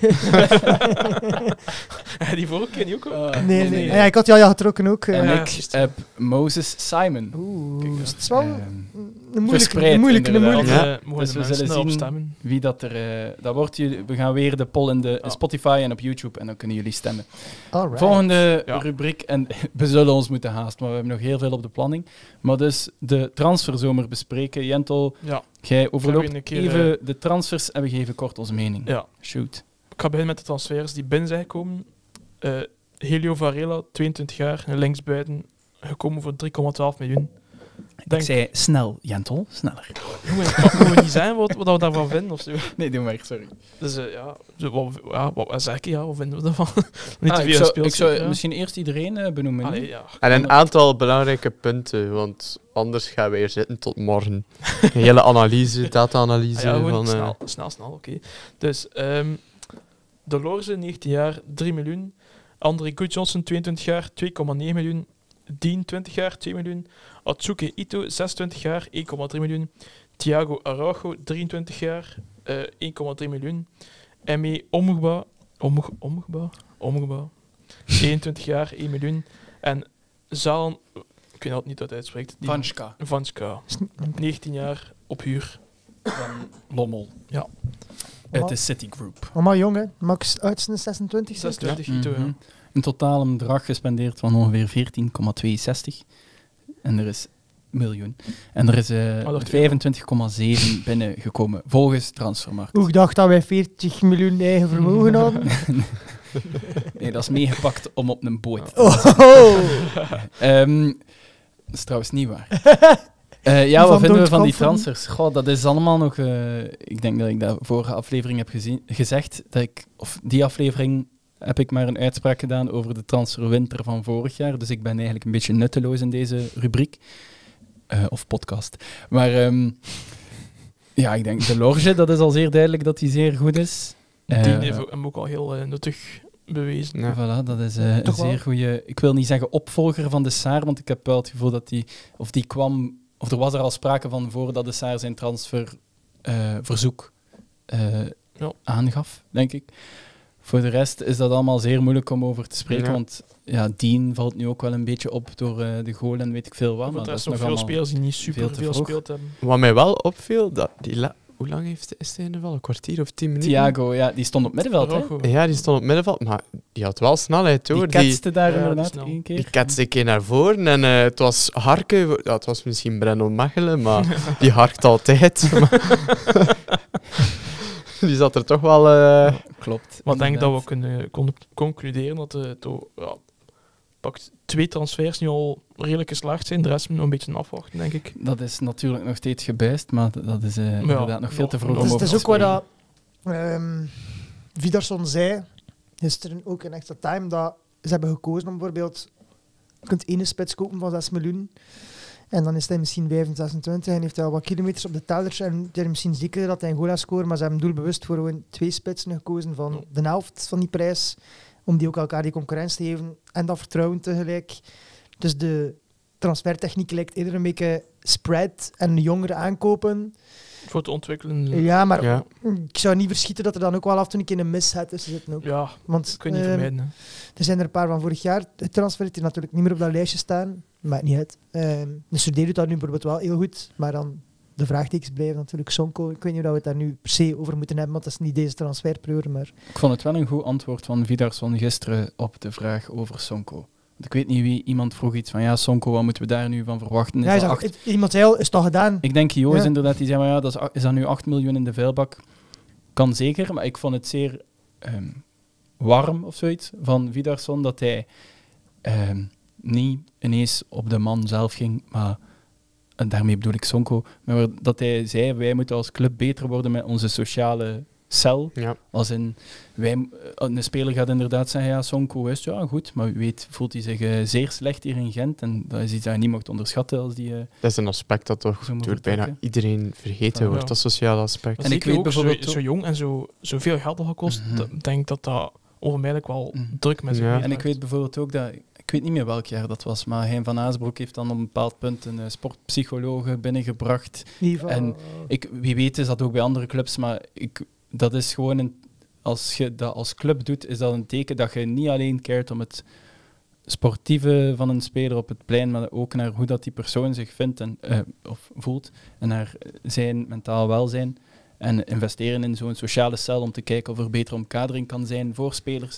Die vorige keer niet ook? Nee. Ja, ik had jou getrokken ook. En ik heb Moses Simon. Oeh, het is wel een verspreid, moeilijke. inderdaad. Ja. Dus we zullen zien wie dat er... dat wordt, we gaan weer de poll in de Spotify en op YouTube en dan kunnen jullie stemmen. Alright. Volgende rubriek, en we zullen ons moeten haasten, maar we hebben nog heel veel op de planning. Maar dus de transferzomer bespreken. Jentel, jij overloopt even de transfers en we geven kort onze mening. Ja. Shoot. Ik ga beginnen met de transfers die binnen zijn gekomen. Helio Varela, 22 jaar, een linksbuiten, gekomen voor 3,12 miljoen. Ik zei snel, Jentel, sneller. Jongen, moeten we niet zijn wat we daarvan vinden of zo? Nee, doe maar, sorry. Dus wat zeg ik? Wat vinden we daarvan? Ik zou misschien eerst iedereen benoemen. Allee, ja. En een aantal belangrijke punten, want anders gaan we hier zitten tot morgen. Een hele analyse, data-analyse. Gewoon snel, oké. Dus, Delorze, 19 jaar, 3 miljoen. André Goodjohnson, 22 jaar, 2,9 miljoen. Dean, 20 jaar, 2 miljoen. Atsuki Ito, 26 jaar, 1,3 miljoen. Thiago Araujo, 23 jaar, 1,3 miljoen. Emme Omugba, 21 jaar, 1 miljoen. En Zaan, ik weet niet hoe het uitspreekt. Vanska Vanska. 19 jaar op huur. van Lommel. Ja. Het is Citigroup. Allemaal jong, hè? Max oudste 26. 26 Ja. Ito, ja. In totaal een bedrag gespendeerd van ongeveer 14,62 en er is miljoen. En er is dat 25,7 binnengekomen volgens Transfermarkt. Hoe ik dacht dat wij 40 miljoen eigen vermogen hadden. Nee, dat is meegepakt om op een boot. Dat is trouwens niet waar. Ja, wat vinden we van die transfers? Goh, dat is allemaal nog... ik denk dat ik dat vorige aflevering heb gezegd. Of die aflevering heb ik maar een uitspraak gedaan over de transferwinter van vorig jaar. Dus ik ben eigenlijk een beetje nutteloos in deze rubriek. Of podcast. Maar ja, ik denk de Lorge, dat is al zeer duidelijk dat hij zeer goed is. Die heeft hem ook al heel nuttig bewezen. Ja. Voilà, dat is een Toch wel? zeer goede... Ik wil niet zeggen opvolger van de Saar, want ik heb wel het gevoel dat die kwam... Of er was er al sprake van voordat de Saar zijn transferverzoek aangaf, denk ik. Voor de rest is dat allemaal zeer moeilijk om over te spreken, want ja, Dean valt nu ook wel een beetje op door de goal en weet ik veel wat. Want Maar er dat is is nog nog veel allemaal spelers die niet super te veel vroeg. gespeeld hebben. Wat mij wel opviel, dat hoe lang is hij in de val? Een kwartier of 10 minuten? Thiago, ja, die stond op middenveld, hè? Rojo. Ja, die stond op middenveld, maar die had wel snelheid, hoor. Die ketste daar Ja, inderdaad snel. één keer. Die ketste een keer naar voren en het was harken. Ja, het was misschien Brenno Mechelen, maar die harkt altijd. Die zat er toch wel... Klopt. Maar ik denk dat we inderdaad. kunnen concluderen dat pakt 2 transfers nu al redelijk geslaagd zijn. De rest moet nog een beetje afwachten, denk ik. Dat is natuurlijk nog steeds gebuist, maar dat is inderdaad nog veel te vroeg om Dus over het te is ook wat spreken. dat Vidarsson zei gisteren ook in Extra Time, dat ze hebben gekozen om bijvoorbeeld... Je kunt ene spits kopen van 6 miljoen. En dan is hij misschien 25 en heeft hij al wat kilometers op de tellers. En hij is misschien zeker dat hij een goal gaat scoren, maar ze hebben doelbewust voor gewoon 2 spitsen gekozen van de helft van die prijs. Om die ook elkaar die concurrentie te geven en dat vertrouwen tegelijk. Dus de transfertechniek lijkt eerder een beetje spread en jongeren aankopen. Voor te ontwikkelen. Ja, maar Ja. ik zou niet verschieten dat er dan ook wel af en toe een keer een misset tussen zitten. Ook. Ja, Want kun je niet vermijden. Hè. er zijn er een paar van vorig jaar getransfereerd die natuurlijk niet meer op dat lijstje staan. Maakt niet uit. De Sudé doet dat nu bijvoorbeeld wel heel goed, maar dan de vraagtekens blijven natuurlijk Sonko. Ik weet niet of we het daar nu per se over moeten hebben, want dat is niet deze transferperiode, maar... Ik vond het wel een goed antwoord van Vidarsson gisteren op de vraag over Sonko. Want ik weet niet wie, iemand vroeg iets van ja, Sonko, wat moeten we daar nu van verwachten? Is Ja, dat iemand zei al, is het al gedaan? Ik denk Joos Ja. inderdaad, die zei maar ja, is dat nu 8 miljoen in de vuilbak? Kan zeker, maar ik vond het zeer warm of zoiets van Vidarsson dat hij niet ineens op de man zelf ging, maar en daarmee bedoel ik Sonko, maar dat hij zei wij moeten als club beter worden met onze sociale cel. Ja. Als in, een speler gaat inderdaad zeggen, ja, Sonko is ja goed, maar wie weet voelt hij zich zeer slecht hier in Gent en dat is iets dat je niet mocht onderschatten als die... Dat is een aspect dat toch Zo moet door bijna vertrekken. iedereen vergeten Ja. wordt, dat sociale aspect. Maar En ik zeker weet ook bijvoorbeeld zo ook- jong en zoveel geld al gekost. Mhm. Ik denk dat onvermijdelijk wel Mhm. druk met zich Ja. meedraagt. En ik weet bijvoorbeeld ook dat, ik weet niet meer welk jaar dat was, maar Hein van Aasbroek heeft dan op een bepaald punt een sportpsychologe binnengebracht. En Wie weet is dat ook bij andere clubs, maar dat is gewoon als je dat als club doet, is dat een teken dat je niet alleen keert om het sportieve van een speler op het plein, maar ook naar hoe dat die persoon zich vindt of voelt en naar zijn mentaal welzijn. En investeren in zo'n sociale cel om te kijken of er betere omkadering kan zijn voor spelers.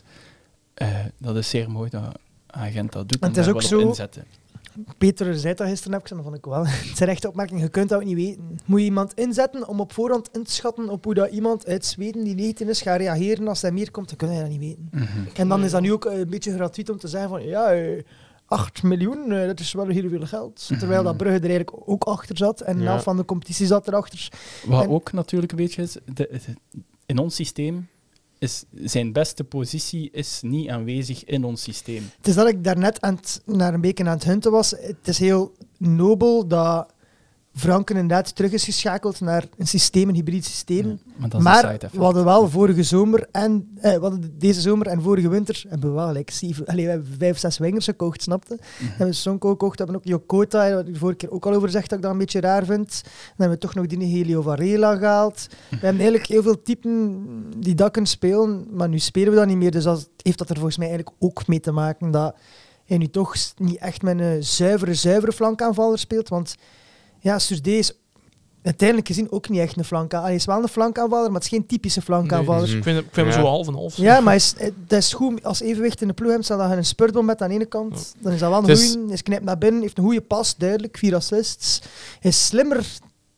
Dat is zeer mooi dat Agent dat doet En en het is daar ook wel op zo- inzetten. Peter zei dat gisteren, en dat vond ik wel een terechte opmerking. Je kunt dat ook niet weten. Moet je iemand inzetten om op voorhand in te schatten op hoe dat iemand uit Zweden die 19 is gaat reageren als hij meer komt, dan kun je dat niet weten. Mhm. En dan is dat nu ook een beetje gratuit om te zeggen van ja, 8 miljoen, dat is wel heel veel geld. Terwijl dat Brugge er eigenlijk ook achter zat en de Ja. helft van de competitie zat erachter. Wat En- ook natuurlijk een beetje is, in ons systeem is zijn beste positie is niet aanwezig in ons systeem. Het is dat ik daarnet naar een beetje aan het hunten was. Het is heel nobel dat Franken inderdaad terug is geschakeld naar een systeem, een hybride systeem. Ja, maar dat is een Maar side effect. we hadden wel vorige zomer en we hadden deze zomer en vorige winter hebben we wel we hebben 5, 6 wingers gekocht, snapte? We hebben Sonko gekocht, we hebben ook Jokota, wat ik de vorige keer ook al over gezegd dat ik dat een beetje raar vind. Dan hebben we toch nog die Helio Varela gehaald. We hebben eigenlijk heel veel typen die dat kunnen spelen, maar nu spelen we dat niet meer. Dus heeft dat er volgens mij eigenlijk ook mee te maken dat hij nu toch niet echt met een zuivere flankaanvaller speelt. Want ja, Surdé is uiteindelijk gezien ook niet echt een flankaanvaller. Hij is wel een flankaanvaller, maar het is geen typische flankaanvaller. Nee, ik vind hem zo half en half. Ja, maar dat is goed als evenwicht in de ploeg hebt. Stel dat je een spurtbom met aan de ene kant, dan is dat wel een Dus- goeie. Hij knijpt naar binnen, heeft een goede pas, duidelijk, 4 assists. Hij is slimmer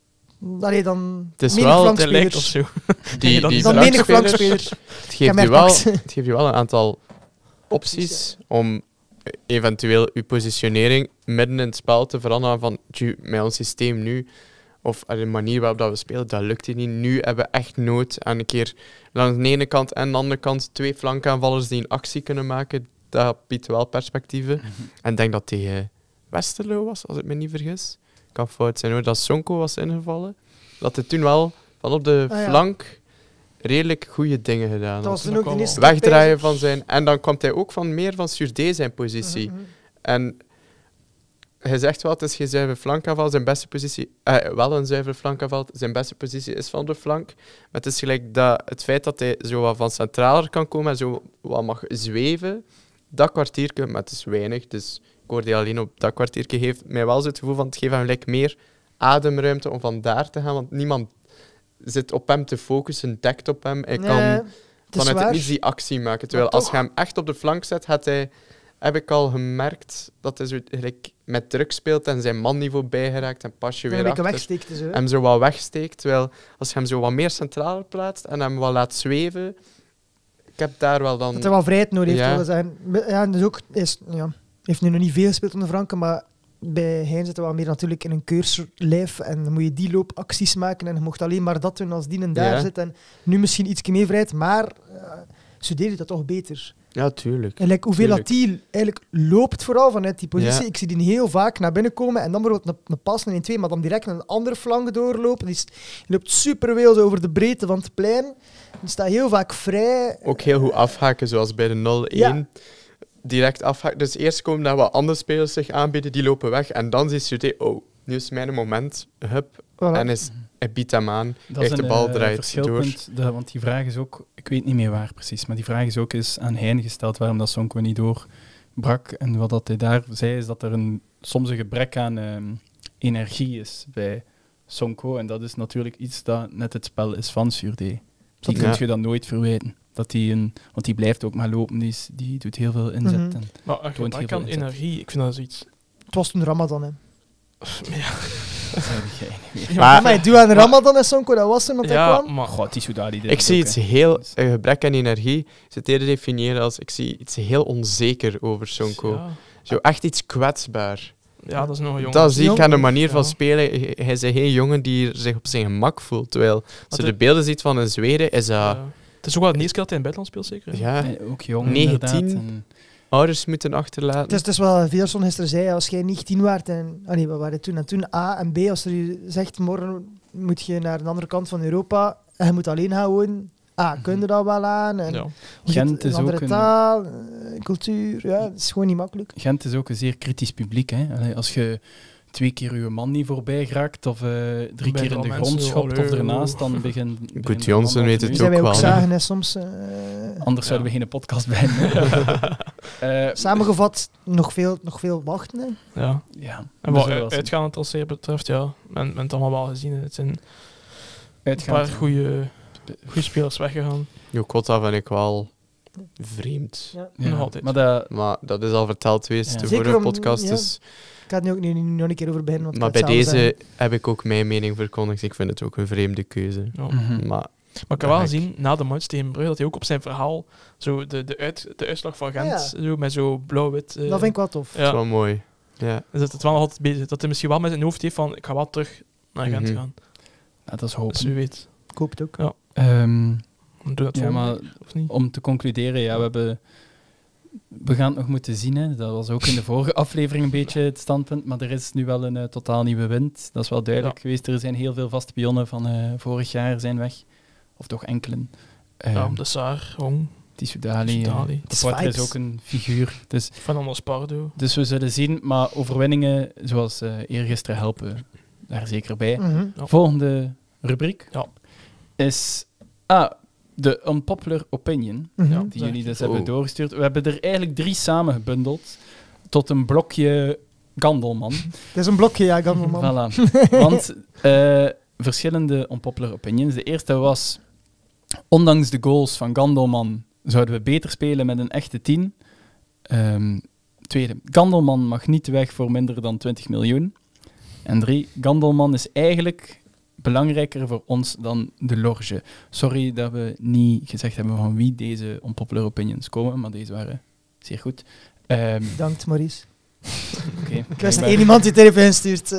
dan Het is menig wel- Het lijkt of flankspeler. zo. Die dan menig flankspelers, flankspeler. het geeft je wel een aantal opties om eventueel je positionering midden in het spel te veranderen van met ons systeem nu, of de manier waarop dat we spelen, dat lukt hier niet. Nu hebben we echt nood aan een keer langs de ene kant en de andere kant 2 flankaanvallers die een actie kunnen maken. Dat biedt wel perspectieven. En ik denk dat tegen Westerlo was, als ik me niet vergis. Kan fout zijn hoor, dat Sonko was ingevallen. Dat hij toen wel van op de Ah, ja. flank redelijk goede dingen gedaan Dat had. was toen Dat ook de kan eerste Wegdraaien van zijn... En dan kwam hij ook van meer van Surdé zijn positie. Mhm. En hij zegt wel, het is geen zuivere flankaanval. Zijn beste positie... wel een zuivere flankaanval. Zijn beste positie is van de flank. Maar het is gelijk dat het feit dat hij zo wat van centraler kan komen en zo wat mag zweven, dat kwartiertje, maar het is weinig, dus ik hoorde hij alleen op dat kwartiertje, geeft mij wel zo het gevoel van het geeft hem gelijk meer ademruimte om van daar te gaan, want niemand zit op hem te focussen, dekt op hem. Hij kan het is vanuit het waar. niets die actie maken. Terwijl Maar als je hem echt op de flank zet, heb ik al gemerkt dat hij zo gelijk met druk speelt en zijn man niet voorbij geraakt en pas je Dat weer een beetje achter. wegsteekt. Dus, hè. Hem zo wat wegsteekt. Terwijl als je hem zo wat meer centraal plaatst en hem wat laat zweven, ik heb daar wel dan... Dat hij wel vrijheid nodig heeft. Ja. Willen zeggen. Ja, dus ook, heeft nu nog niet veel gespeeld onder Franken, maar bij Hein zit er wel meer natuurlijk in een keurslijf en dan moet je die loopacties maken en je mocht alleen maar dat doen als die en daar Ja. zit. En nu misschien iets meer vrijheid, maar Sudé doet dat toch beter. Ja, tuurlijk. En hoeveel Tuurlijk. dat die eigenlijk loopt vooral vanuit die positie. Ja. Ik zie die heel vaak naar binnen komen en dan bijvoorbeeld een pas in 1-2, maar dan direct naar een andere flank doorlopen. Die loopt superveel zo over de breedte van het plein. Die staat heel vaak vrij. Ook heel goed afhaken, zoals bij de 0-1. Ja. Direct afhaken. Dus eerst komen daar wat andere spelers zich aanbieden, die lopen weg. En dan ziet Sudé, oh, nu is mijn moment. Hup. Voilà. En hij biedt hem aan. Dat is Echt de een bal draait verschilpunt, want die vraag is ook, ik weet niet meer waar precies, maar die vraag is ook eens aan Hein gesteld waarom dat Sonko niet doorbrak. En wat dat hij daar zei is dat er soms een gebrek aan energie is bij Sonko. En dat is natuurlijk iets dat net het spel is van Surdé. Die kun je dan nooit verwijten. Want die blijft ook maar lopen, die doet heel veel inzet. Mhm. En Maar een toont heel gebrek veel aan inzet. energie, ik vind dat zoiets... Het was toen Ramadan, hè. Ja, dat zou jij niet meer. Maar je doet aan Ramadan en Sonko, dat was er, want hij kwam. maar... Goh, Tissoudali deed Ik dat zie ook, iets hè. heel... Een gebrek aan energie. Ik zou het eerder definiëren als... Ik zie iets heel onzeker over Sonko. Ja. Zo echt iets kwetsbaar. Ja, dat is nog een jongen. Dat zie ik Jong- aan de manier van Ja. spelen. Hij is geen jongen die zich op zijn gemak voelt. Terwijl, als je de beelden ziet van een Zweden, is dat... Ja. Het is ook wel het eerste keer dat hij in het buitenland speelt, zeker? hè? Ja, Nee, ook jong 19. inderdaad. En ouders moeten achterlaten. Het is wel, Veerson gisteren zei, als jij 19 waart en... wat waren toen? En toen A en B, als er je zegt, morgen moet je naar de andere kant van Europa en je moet alleen gaan wonen. Kun je dat wel aan? En Ja. hoe zit Gent het in is andere ook een- taal, cultuur. Ja, het is gewoon niet makkelijk. Gent is ook een zeer kritisch publiek. Hè? Allee, als je 2 keer je man niet voorbij geraakt of 3 keer in al de mensen grond zo, schopt of allee, ernaast, dan begint... Goed, Johnson weet het Die ook zijn wij ook wel. zagen hè, soms. Anders zouden we geen podcast bij hebben. Samengevat, nog veel wachten. Hè. Ja. Ja, En we wat zullen wel zien. uitgaande tracé betreft, ja, men het allemaal wel gezien. Het zijn een Uitgaand. paar goede spelers weggegaan. Jokota vind ik wel vreemd. Ja. Ja, Nog altijd. Maar dat, Maar dat is al verteld geweest Ja. voor Zeker een om- podcast. ja. Dus, Ik ga het nu ook nu nog een keer over beginnen. Want maar ik bij ga het samen deze heb ik ook mijn mening verkondigd. Ik vind het ook een vreemde keuze. Ja. Mhm. Maar Maar ik heb wel Ja, gezien, na de match tegen Brugge, dat hij ook op zijn verhaal de uitslag van Gent, zo, met zo blauw-wit... zeggen. Dat vind ik wel tof. het is Ja, wel mooi. Ja. dus dat het wel nog altijd bezig dat hij misschien wel met zijn hoofd heeft van, ik ga wel terug naar Gent Mhm. gaan. ja, dat is Dus hopen. wie weet. Ik hoop het ook. Dan doe dat Ja, volgende maar week, of niet? om te concluderen, ja, we gaan het nog moeten zien. Hè. Dat was ook in de vorige aflevering een beetje het standpunt. Maar er is nu wel een totaal nieuwe wind. Dat is wel duidelijk geweest. Er zijn heel veel vaste pionnen van vorig jaar zijn weg. Of toch enkelen. Ja, de Saar, Hong, Tissoudali. Tissoudali. De Poitre is Vibes. ook een figuur. Dus Fernando Pardo. we zullen zien. Maar overwinningen zoals eergisteren helpen daar zeker bij. Mhm. Ja. Volgende rubriek Ja. is de unpopular opinion. Mhm. Ja. Die jullie dus Oh. hebben doorgestuurd. We hebben er eigenlijk 3 samengebundeld. tot een blokje Gandelman. Het is een blokje, ja, Gandelman. Voilà. Want verschillende unpopular opinions. De eerste was, ondanks de goals van Gandelman zouden we beter spelen met een echte 10. Tweede, Gandelman mag niet weg voor minder dan 20 miljoen. En 3, Gandelman is eigenlijk belangrijker voor ons dan de Lorge. Sorry dat we niet gezegd hebben van wie deze unpopular opinions komen, maar deze waren zeer goed. Bedankt, Maurice. Okay, Ik was één iemand die het even instuurt.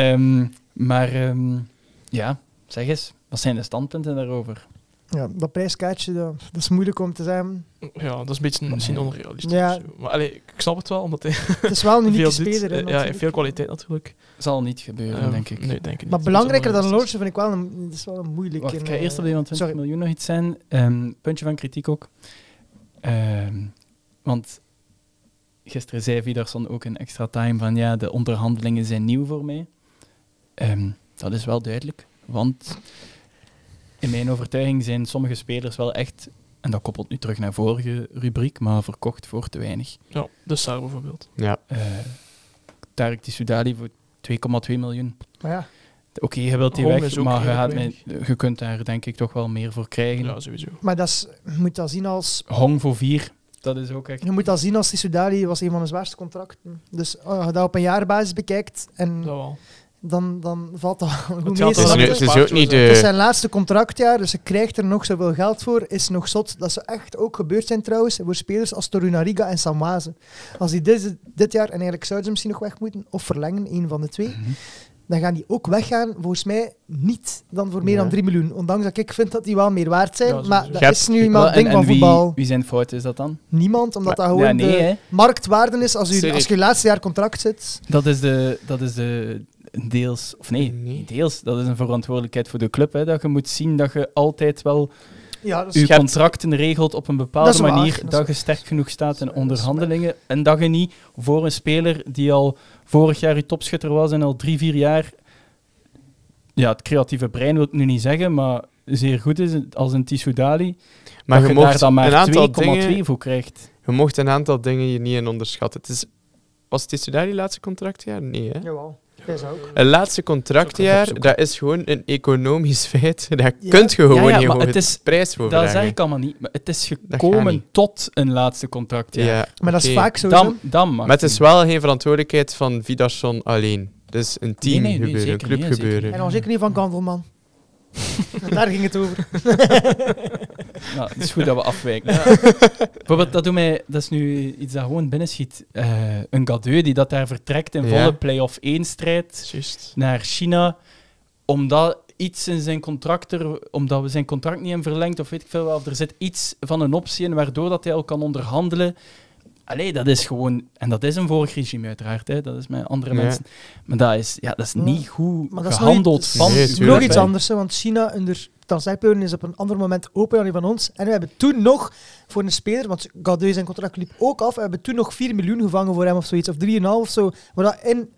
Ja, zeg eens, wat zijn de standpunten daarover? Ja, dat prijskaartje, dat is moeilijk om te zeggen. Ja, dat is een beetje misschien onrealistisch. Ja. of zo. Maar allee, ik snap het wel, omdat hij Het is wel een unieke veel doet. speler. Hè, Ja, hij heeft natuurlijk. veel kwaliteit natuurlijk. Zal niet gebeuren, denk ik. Nee, denk ik niet. Maar Dat is belangrijker dan onrealistisch. Lorge vind ik wel dat is wel een moeilijk. Wacht, ik ga eerst op die van 20 miljoen nog iets zijn. Puntje van kritiek ook. Want gisteren zei Vidarsson ook in extra time van ja, de onderhandelingen zijn nieuw voor mij. Dat is wel duidelijk, want in mijn overtuiging zijn sommige spelers wel echt, en dat koppelt nu terug naar vorige rubriek, maar verkocht voor te weinig. Ja, de Sar bijvoorbeeld. Ja. Tarek Tissoudali voor 2,2 miljoen. Maar ja, Oké, je wilt die Hong weg, is ook maar redelijk je kunt daar denk ik toch wel meer voor krijgen. Ja, sowieso. maar dat is, je moet dat zien als... Hong voor 4, dat is ook echt... Je moet dat zien als Tissoudali was een van de zwaarste contracten. Dus als je dat op een jaarbasis bekijkt, en Dat wel. dan valt dat wel goed Het mee. gaat wel Het is ook niet Het is de... zijn laatste contractjaar, dus hij krijgt er nog zoveel geld voor. Is nog zot. Dat zou echt ook gebeurd zijn trouwens voor spelers als Torunariga en Samwaze. Als die dit jaar, en eigenlijk zouden ze misschien nog weg moeten, of verlengen, een van de twee, dan gaan die ook weggaan, volgens mij niet dan voor meer Ja. dan 3 miljoen. Ondanks dat ik vind dat die wel meer waard zijn, Ja, maar sowieso. dat Je is nu eenmaal het ding en van voetbal. wie zijn fout is dat dan? Niemand, omdat dat Maar- gewoon ja, nee, de hè. marktwaarde is als Sorry. je laatste jaar contract zit. Dat is de deels, of nee, Nee. niet deels, dat is een verantwoordelijkheid voor de club. Hè, dat je moet zien dat je altijd wel Ja, dus je hebt- contracten regelt op een Dat bepaalde is waar, manier, dat is dat je waar. sterk genoeg staat in Dat is onderhandelingen en dat je niet voor een speler die al vorig jaar je topschutter was en al 3-4 jaar, ja, het creatieve brein wil ik nu niet zeggen, maar zeer goed is als een Tissoudali, Maar dat je je daar mocht dan een maar aantal 2,2 dingen... voor krijgt. Je mocht een aantal dingen hier niet in onderschatten. Het is... Was Tissoudali laatste contractjaar? Nee, hè? Jawel, dat is ook. Een laatste contractjaar, opzoeken. dat is gewoon een economisch feit. Daar Ja. kunt je gewoon Ja, ja, niet maar gewoon het is- prijs voor Dat vragen. zeg ik allemaal niet, maar het is gaat gekomen niet. tot een laatste contractjaar. Ja, Maar dat is oké. vaak zo. Dan mag Maar het is wel geen verantwoordelijkheid van Vidarsson alleen. Het is een team Nee, gebeuren, een zeker niet, club hè, zeker gebeuren. En dan zeker niet van Gandelman. Daar ging het over. Nou, het is goed dat we afwijken. Bijvoorbeeld, dat is nu iets dat gewoon binnenschiet. Een Gadeu die dat daar vertrekt in volle Ja. play-off 1-strijd Juist. naar China, omdat iets in zijn contract omdat we zijn contract niet hebben verlengd, of weet ik veel wel, of er zit iets van een optie in waardoor dat hij al kan onderhandelen. Allee, dat is gewoon... En dat is een vorig regime uiteraard, hè. Dat is met andere Ja. mensen. Maar dat is Ja. niet goed Maar dat is gehandeld nog van Nee, iets, tuurlijk, nog iets hè. anders, hè, want China in de transferperiode is op een ander moment open dan die van ons. En we hebben toen nog voor een speler, want Gadeu zijn contract liep ook af, we hebben toen nog 4 miljoen gevangen voor hem of zoiets, of 3,5 of zo. Maar dat in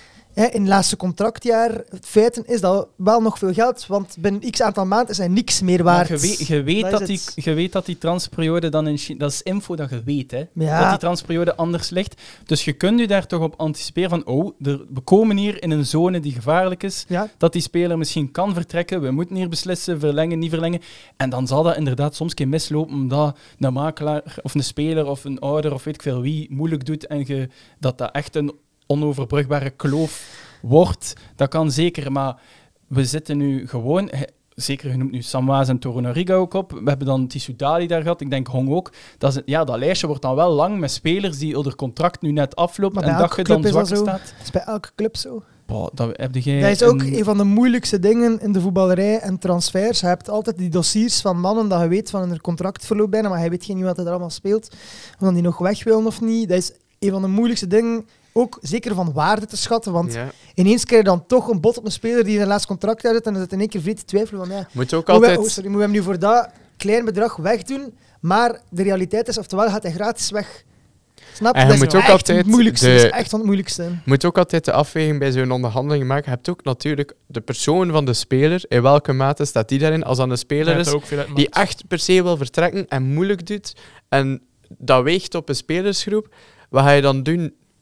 het laatste contractjaar, feiten is dat wel nog veel geld, want binnen x aantal maanden is hij niks meer waard. Maar je weet Dat is je weet dat die transperiode dan in China... Dat is info dat je weet, hè. Ja. Dat die transperiode anders ligt. Dus je kunt je daar toch op anticiperen van we komen hier in een zone die gevaarlijk is, Ja, dat die speler misschien kan vertrekken, we moeten hier beslissen, verlengen, niet verlengen. En dan zal dat inderdaad soms een keer mislopen, omdat een makelaar of een speler of een ouder of weet ik veel wie moeilijk doet en dat echt een onoverbrugbare kloof wordt. Dat kan zeker, maar we zitten nu gewoon... Zeker, je noemt nu Samwaze en Torunariga ook op. We hebben dan Tissoudali daar gehad. Ik denk Hong ook. Dat lijstje wordt dan wel lang met spelers die hun contract nu net afloopt Maar en bij dat elke je dan club is dat zwakker zo. staat. dat is bij elke club zo. Boah, dat heb jij Dat is ook een van de moeilijkste dingen in de voetballerij en transfers. Je hebt altijd die dossiers van mannen dat je weet van hun contract verloopt bijna, maar hij weet geen wat er allemaal speelt. Of dan die nog weg willen of niet. Dat is een van de moeilijkste dingen, ook zeker van waarde te schatten. Want Ja. ineens krijg je dan toch een bod op een speler die in zijn laatste contract uit en dan zit in één keer vreed te twijfelen van ja, Moet ook moeten altijd... we hem nu voor dat klein bedrag wegdoen, maar de realiteit is, oftewel gaat hij gratis weg. Snap je? En je Dat is moet ook echt altijd het moeilijkste. de- Dat is echt van het moeilijkste. moet ook altijd de afweging bij zo'n onderhandeling maken. Je hebt ook natuurlijk de persoon van de speler. In welke mate staat die daarin? Als dat een speler is ook veel uitmaakt. die echt per se wil vertrekken en moeilijk doet, en dat weegt op een spelersgroep, wat ga je dan doen?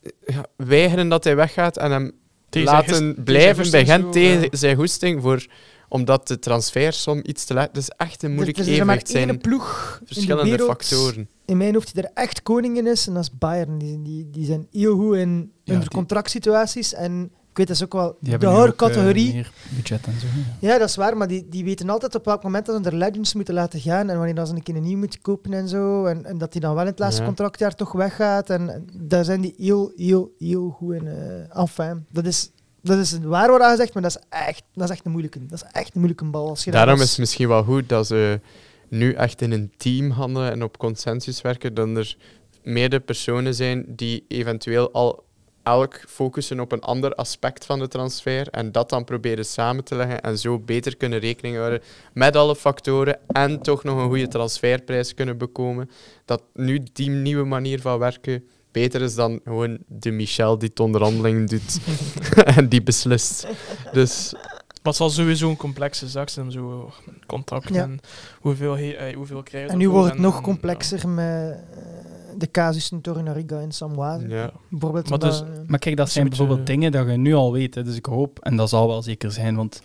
weigeren dat hij weggaat en hem Tegen zijn laten blijven bij goesting Gent zo, tegen zijn goesting, omdat de transfersom iets te laat... Dat is echt een moeilijk Er is er maar evenwicht. één zijn ploeg in de verschillende wereld, factoren. in mijn hoofd, die er echt koning in is, en dat is Bayern. Die zijn heel goed in die- contractsituaties. En ik weet, dat is ook wel Die de hebben nu harde ook, categorie. meer budget en zo. Ja, dat is waar, maar die weten altijd op welk moment dat ze de legends moeten laten gaan en wanneer dat ze een keer een nieuw moeten kopen en zo. En dat die dan wel in het laatste contractjaar toch weggaat. En daar zijn die heel goed in. Enfin, dat is waar wat gezegd, maar dat is echt een moeilijke. Dat is echt een moeilijke bal. Als je Daarom dat is het misschien wel goed dat ze nu echt in een team handelen en op consensus werken, dan er meerdere personen zijn die eventueel al elk focussen op een ander aspect van de transfer en dat dan proberen samen te leggen en zo beter kunnen rekening houden met alle factoren en toch nog een goede transferprijs kunnen bekomen. Dat nu die nieuwe manier van werken beter is dan gewoon de Michel die het onderhandeling doet en die beslist. Dus Maar het zal sowieso een complexe zaak zijn, zo contract Ja. en hoeveel krijg je En nu ervoor wordt het nog en- complexer met de casussen Torunariga en Samwaze. ja. Bijvoorbeeld. Maar dus- Maar kijk, dat Dus zijn je moet, bijvoorbeeld dingen dat je nu al weet. Hè, dus ik hoop, en dat zal wel zeker zijn, want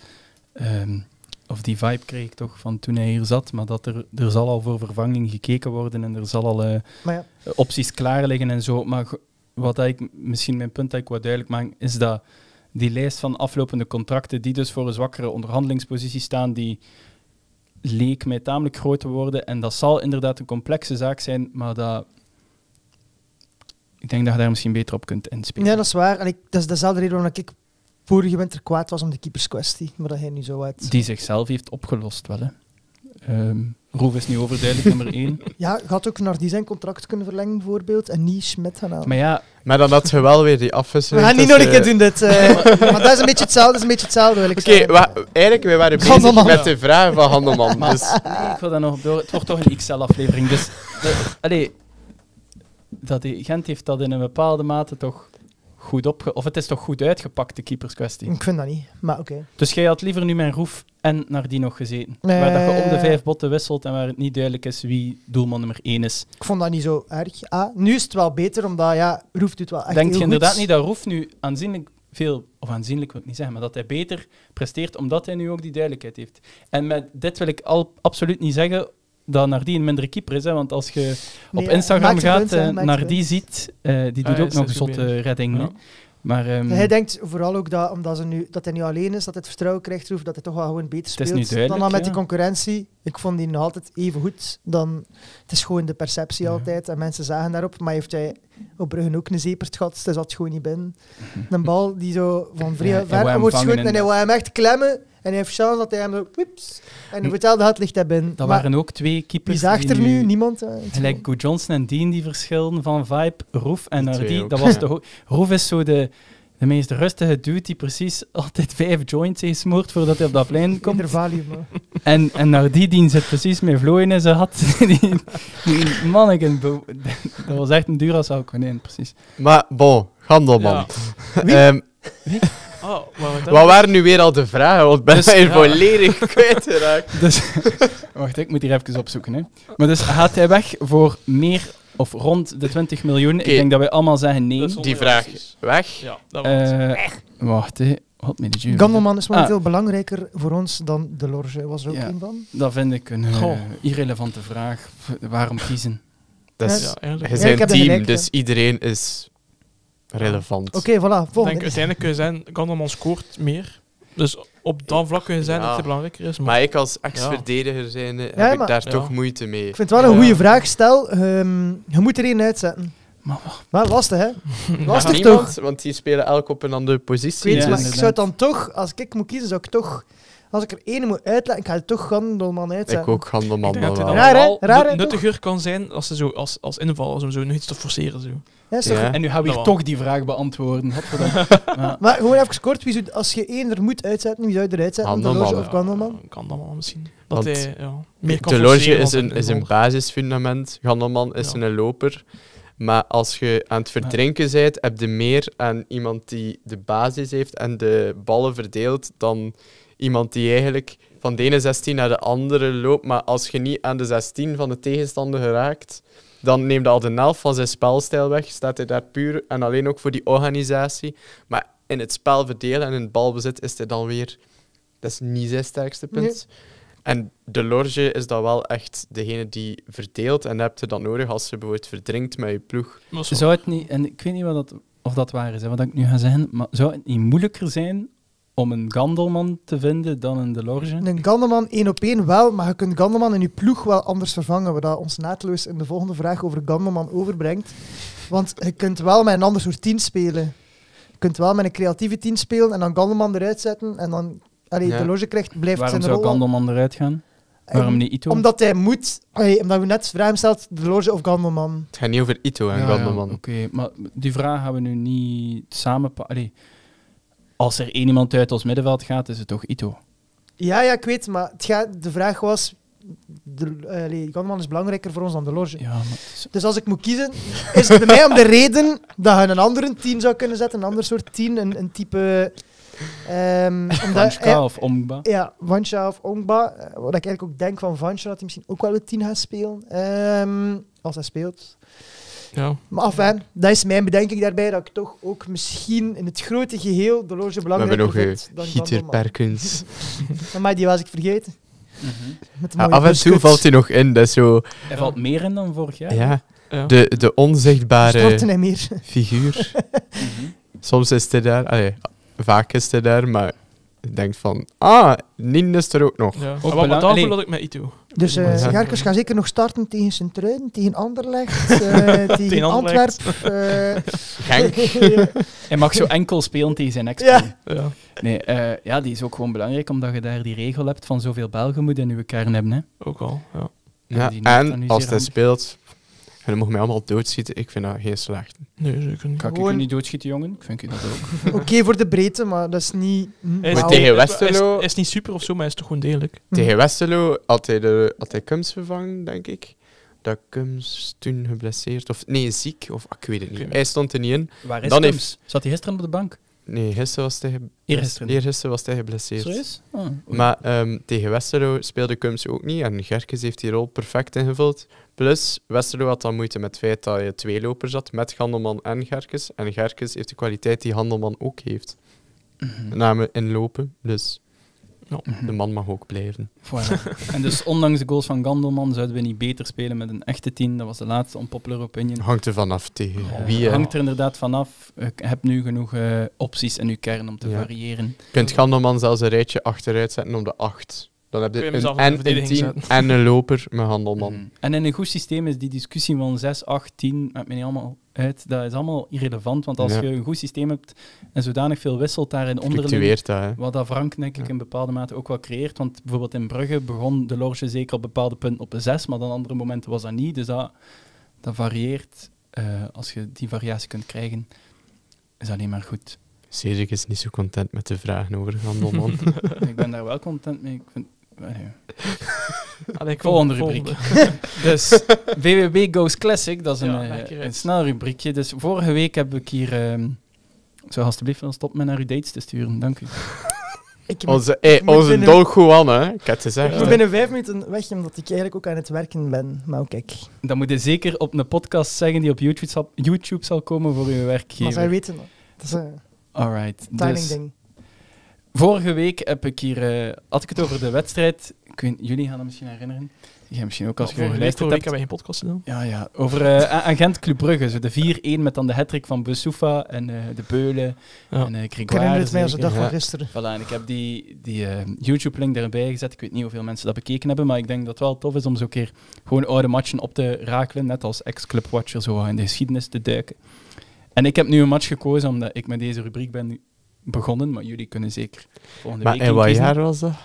of die vibe kreeg ik toch van toen hij hier zat, maar dat er zal al voor vervanging gekeken worden en er zal al Maar ja, opties klaar liggen en zo. Maar wat ik, misschien mijn punt dat ik wat duidelijk maak, is dat die lijst van aflopende contracten, die dus voor een zwakkere onderhandelingspositie staan, die leek mij tamelijk groot te worden. En dat zal inderdaad een complexe zaak zijn, maar dat... Ik denk dat je daar misschien beter op kunt inspelen. ja, dat is waar. En dat is dezelfde reden waarom ik vorige winter kwaad was om de keeperskwestie. Maar dat hij nu zo uit... Die zichzelf heeft opgelost wel, hè. Roef is nu overduidelijk nummer 1. Ja, je had ook naar die zijn contract kunnen verlengen bijvoorbeeld en niet Schmidt gaan halen. Maar ja, Maar dan had je wel weer die afwisseling. We gaan niet nog een tussen- keer doen dit. Maar dat is een beetje hetzelfde, wil ik Oké, zeggen. eigenlijk, wij waren bezig Handelman. met de vragen van Handelman. maar Dus nee, ik wil dat nog door. Het wordt toch een XL-aflevering. Dus, Gent heeft dat in een bepaalde mate toch goed of het is toch goed uitgepakt, de keeperskwestie. Ik vind dat niet, maar oké. Dus jij had liever nu mijn Roef en Nardi nog gezeten. Nee. Waar dat je om de 5 botten wisselt en waar het niet duidelijk is wie doelman nummer 1 is. Ik vond dat niet zo erg. Nu is het wel beter, omdat Roef doet wel echt Denk heel je goed. inderdaad niet dat Roef nu aanzienlijk veel, of aanzienlijk wil ik niet zeggen, maar dat hij beter presteert omdat hij nu ook die duidelijkheid heeft. En met dit wil ik absoluut niet zeggen dat Nardi een mindere keeper is, hè, want als je Nee, op Instagram maakt een gaat, punt, hè, maakt een Nardi punt. ziet, die doet hij ook is nog goed zotte bezig. reddingen. Ja. hè. Maar Hij denkt vooral ook dat, omdat dat hij nu alleen is, dat hij het vertrouwen krijgt, Roef, dat hij toch wel gewoon beter Het is speelt nu duidelijk, dan met ja. die concurrentie. Ik vond die nog altijd even goed. Het is gewoon de perceptie Ja. altijd en mensen zagen daarop. Maar heeft hij op Brugge ook een zeepert gehad, dus hij zat gewoon niet binnen. Een bal die zo van Ja, vrij hij wou ver hem wordt vangen geschoten en hij en- wou hem echt klemmen. En hij heeft chance dat hij hem zo... Wips, en op hetzelfde had ligt hij binnen. dat Maar waren ook twee wie keepers zaagt er die nu? Niemand. Gelijk Go Johnson en Dean die verschillen van vibe. Roef en Die twee Nardi, ook. dat was toch ook... Roef is zo de meest rustige dude die precies altijd 5 joints heeft smoort voordat hij op dat plein komt. Komt er valium. En Nardi die zit precies met vlooien in zijn had. die manneken, dat was echt een Duracell konijn, precies. maar bon, Handelman. Ja. Wie? Oh, Wat waren nu weer al de vragen? Want ik ben Dus, hier ja. volledig kwijtgeraakt. Dus, wacht, ik moet hier even opzoeken. Hè. Maar dus gaat hij weg voor meer of rond de 20 miljoen? Oké. Ik denk dat wij allemaal zeggen nee. Dat is Die vraag onrealistisch. weg. Ja, dat was het. Wacht, hè. Wat met de jury? Gandelman is momenteel belangrijker voor ons dan De Lorge. Was er ook Ja. een van? Dat vind ik een Goh. irrelevante vraag. Waarom kiezen? Dat Ja. is, Ja, eigenlijk. je Ja, bent ik heb een er team, gelijk, dus ja. iedereen is relevant. Oké, voilà. Ik denk Volgende. uiteindelijk kun je zijn, Gandelman scoort meer. Dus op dat vlak kun je zijn Ja. dat het belangrijker is. Maar ik als ex-verdediger zijnde heb maar- ik daar Ja. toch moeite mee. Ik vind het wel een Ja. goede vraag. Stel, je moet er één uitzetten. Maar Wel lastig, hè? Lastig Niemand, toch? want die spelen elk op een andere Ik positie. weet het, Ja, maar ik inderdaad. zou het dan toch, als ik moet kiezen, zou ik toch... Als ik er één moet uitlaten, ik ga het toch Gandelman uitzetten. Ik ook Handelman Ik denk dat wel. hij Raar, dan hè? wel Raar, hè, nuttiger kan zijn als, ze zo, als invaller, om zo nog iets te forceren. Zo. Ja, is toch Ja. goed? En nu gaan we hier Dat toch die vraag beantwoorden. Godverdomme. Ja. Maar gewoon even kort, als je één er moet uitzetten, wie zou je eruit zetten? De Handelman. Lorge of Gandelman? Gandelman misschien. Dat Want hij meer kan De Lorge forceren is dan een invaller. basisfundament. Gandelman is Ja. een loper. Maar als je aan het verdrinken bent, heb je meer aan iemand die de basis heeft en de ballen verdeelt dan iemand die eigenlijk van de ene 16 naar de andere loopt. Maar als je niet aan de 16 van de tegenstander geraakt, dan neemt hij al de helft van zijn spelstijl weg. Staat hij daar puur en alleen ook voor die organisatie. Maar in het spel verdelen en in het balbezit is hij dan weer... Dat is niet zijn sterkste punt. Nee. En Delorge is dan wel echt degene die verdeelt. En heb je dat nodig als je bijvoorbeeld verdrinkt met je ploeg. Dat is wel- Zou het niet, en ik weet niet of dat waar is, hè, wat ik nu ga zeggen, maar zou het niet moeilijker zijn om een Gandelman te vinden dan een Delorge? Een Gandelman 1-op-1 wel, maar je kunt Gandelman in je ploeg wel anders vervangen, wat dat ons naadloos in de volgende vraag over Gandelman overbrengt. Want je kunt wel met een ander soort 10 spelen. Je kunt wel met een creatieve 10 spelen en dan Gandelman eruit zetten en dan... Ja. Delorge krijgt, blijft Waarom zijn zou rol... Gandelman eruit gaan? Waarom niet Ito? Omdat hij moet... omdat we net de vraag stelt, Delorge of Gandelman. Het gaat niet over Ito en Gandelman. Oké, maar die vraag gaan we nu niet samen... Als er één iemand uit ons middenveld gaat, is het toch Ito? Ja, ik weet, maar de vraag was... Gandelman is belangrijker voor ons dan Delorge. Ja, maar... Dus als ik moet kiezen, is het bij mij om de reden dat je een andere 10 zou kunnen zetten, een ander soort 10, een type... Vanchka of Ongba? Ja, Vancha of Ongba. Wat ik eigenlijk ook denk van Vancha, dat hij misschien ook wel de 10 gaat spelen. Als hij speelt. Ja. Maar enfin, dat is mijn bedenking daarbij, dat ik toch ook misschien in het grote geheel Delorge We hebben belangrijker nog vind een dan Gieter Gandelman. Perkins. Maar die was ik vergeten. Mhm. Met de Ja, mooie af en toe buscuts. valt hij nog in. Dat is zo... Hij valt meer in dan vorig jaar. Ja, Ja. de onzichtbare Storten hij meer. figuur. Mhm. Soms is hij daar. Vaak is hij daar, maar je denkt van... Nien is er ook nog. Ja. Ook Maar wat belang- daarvoor Allee. dat ik met Ito. Dus Ja. Garkers gaat zeker nog starten tegen Sint-Truiden, tegen Anderlecht, tegen Tegen Anderlecht. Antwerpen. Genk. Hij mag zo enkel spelen tegen zijn ex. Ja. Ja. Nee, die is ook gewoon belangrijk, omdat je daar die regel hebt van zoveel Belgen moet in uw kern hebben. Hè. Ook al. Ja. Ja, die neemt dan en niet als zeer hij aan. speelt... En dan mag mij allemaal doodschieten. Ik vind dat geen slecht. Nee, zeker niet. Kan ik Gewoon- u niet doodschieten, jongen? Ik vind u dat ook. Oké voor de breedte, maar dat is niet... Hij Maar wauw. tegen hij Westerlo- is niet super of zo, maar hij is toch gewoon degelijk. Tegen Westerlo had hij Kums vervangen, denk ik. Dat Kums toen geblesseerd... Of nee, ziek. Of ik weet het niet. Oké. Hij stond er niet in. Waar is Dan Kums? Zat hij gisteren op de bank? Nee, gisteren was hij... Eergisteren. Eergisteren was hij geblesseerd. Serieus? Oh, oei. Maar tegen Westerlo speelde Kums ook niet. En Gerkes heeft die rol perfect ingevuld. Plus, Westerlo had dan moeite met het feit dat je 2 lopers had. Met Gandelman en Gerkes. En Gerkes heeft de kwaliteit die Gandelman ook heeft. Met name inlopen. Dus de man mag ook blijven. Voilà. En dus ondanks de goals van Gandelman zouden we niet beter spelen met een echte 10. Dat was de laatste unpopular opinion. Hangt er vanaf tegen wie. Hè. Hangt er inderdaad vanaf. Je hebt nu genoeg opties in je kern om te Ja. variëren. Je kunt Gandelman zelfs een rijtje achteruit zetten om de 8. Dan heb Kun je je hem zelf een, in en de een verdediging 10 zetten. en een loper met Gandelman. Mhm. En in een goed systeem is die discussie van 6, 8, 10, maakt me niet allemaal uit. Dat is allemaal irrelevant, want als Ja. je een goed systeem hebt en zodanig veel wisselt daarin onderling, Fluctueert dat, hè. wat dat Frank denk ik Ja. in bepaalde mate ook wel creëert, want bijvoorbeeld in Brugge begon Delorge zeker op bepaalde punten op een 6, maar dan andere momenten was dat niet, dus dat varieert. Als je die variatie kunt krijgen, is dat alleen maar goed. Cedric is niet zo content met de vragen over Gandelman. Ik ben daar wel content mee. Ik vind, Allee, kom, Volgende rubriek. Dus VWB Goes Classic, dat is Ja, een lekker, hè. een snel rubriekje. Dus vorige week heb ik hier... zou alsjeblieft willen stoppen met naar uw dates te sturen, dank u. Ik moet Onze binnen- Dolk Juan, hè. Ik heb het gezegd. ik hè. moet binnen 5 minuten weg, omdat ik eigenlijk ook aan het werken ben. Maar kijk, Dat moet je zeker op een podcast zeggen die op YouTube zal komen voor uw maar zij werkgever. weten dat. Dat is een Alright. timing Dus ding. vorige week heb ik hier, had ik het over de wedstrijd. Ik weet, jullie gaan dat misschien herinneren. Jij misschien ook als je Vorige geluisterd week hebt. hebben wij geen podcast gedaan. Ja, ja. Over Agent Club Brugge. Zo de 4-1 met dan de hattrick van Boussoufa en de Beulen Ja. en Ik Grégoire. herinner het mij als de zeker. dag van Ja. gisteren. Voilà, en ik heb die YouTube-link erbij gezet. Ik weet niet hoeveel mensen dat bekeken hebben, maar ik denk dat het wel tof is om zo een keer gewoon oude matchen op te rakelen, net als ex-clubwatcher, zo in de geschiedenis te duiken. En ik heb nu een match gekozen, omdat ik met deze rubriek ben begonnen, maar jullie kunnen zeker volgende Maar week in wat kiezen. jaar was dat?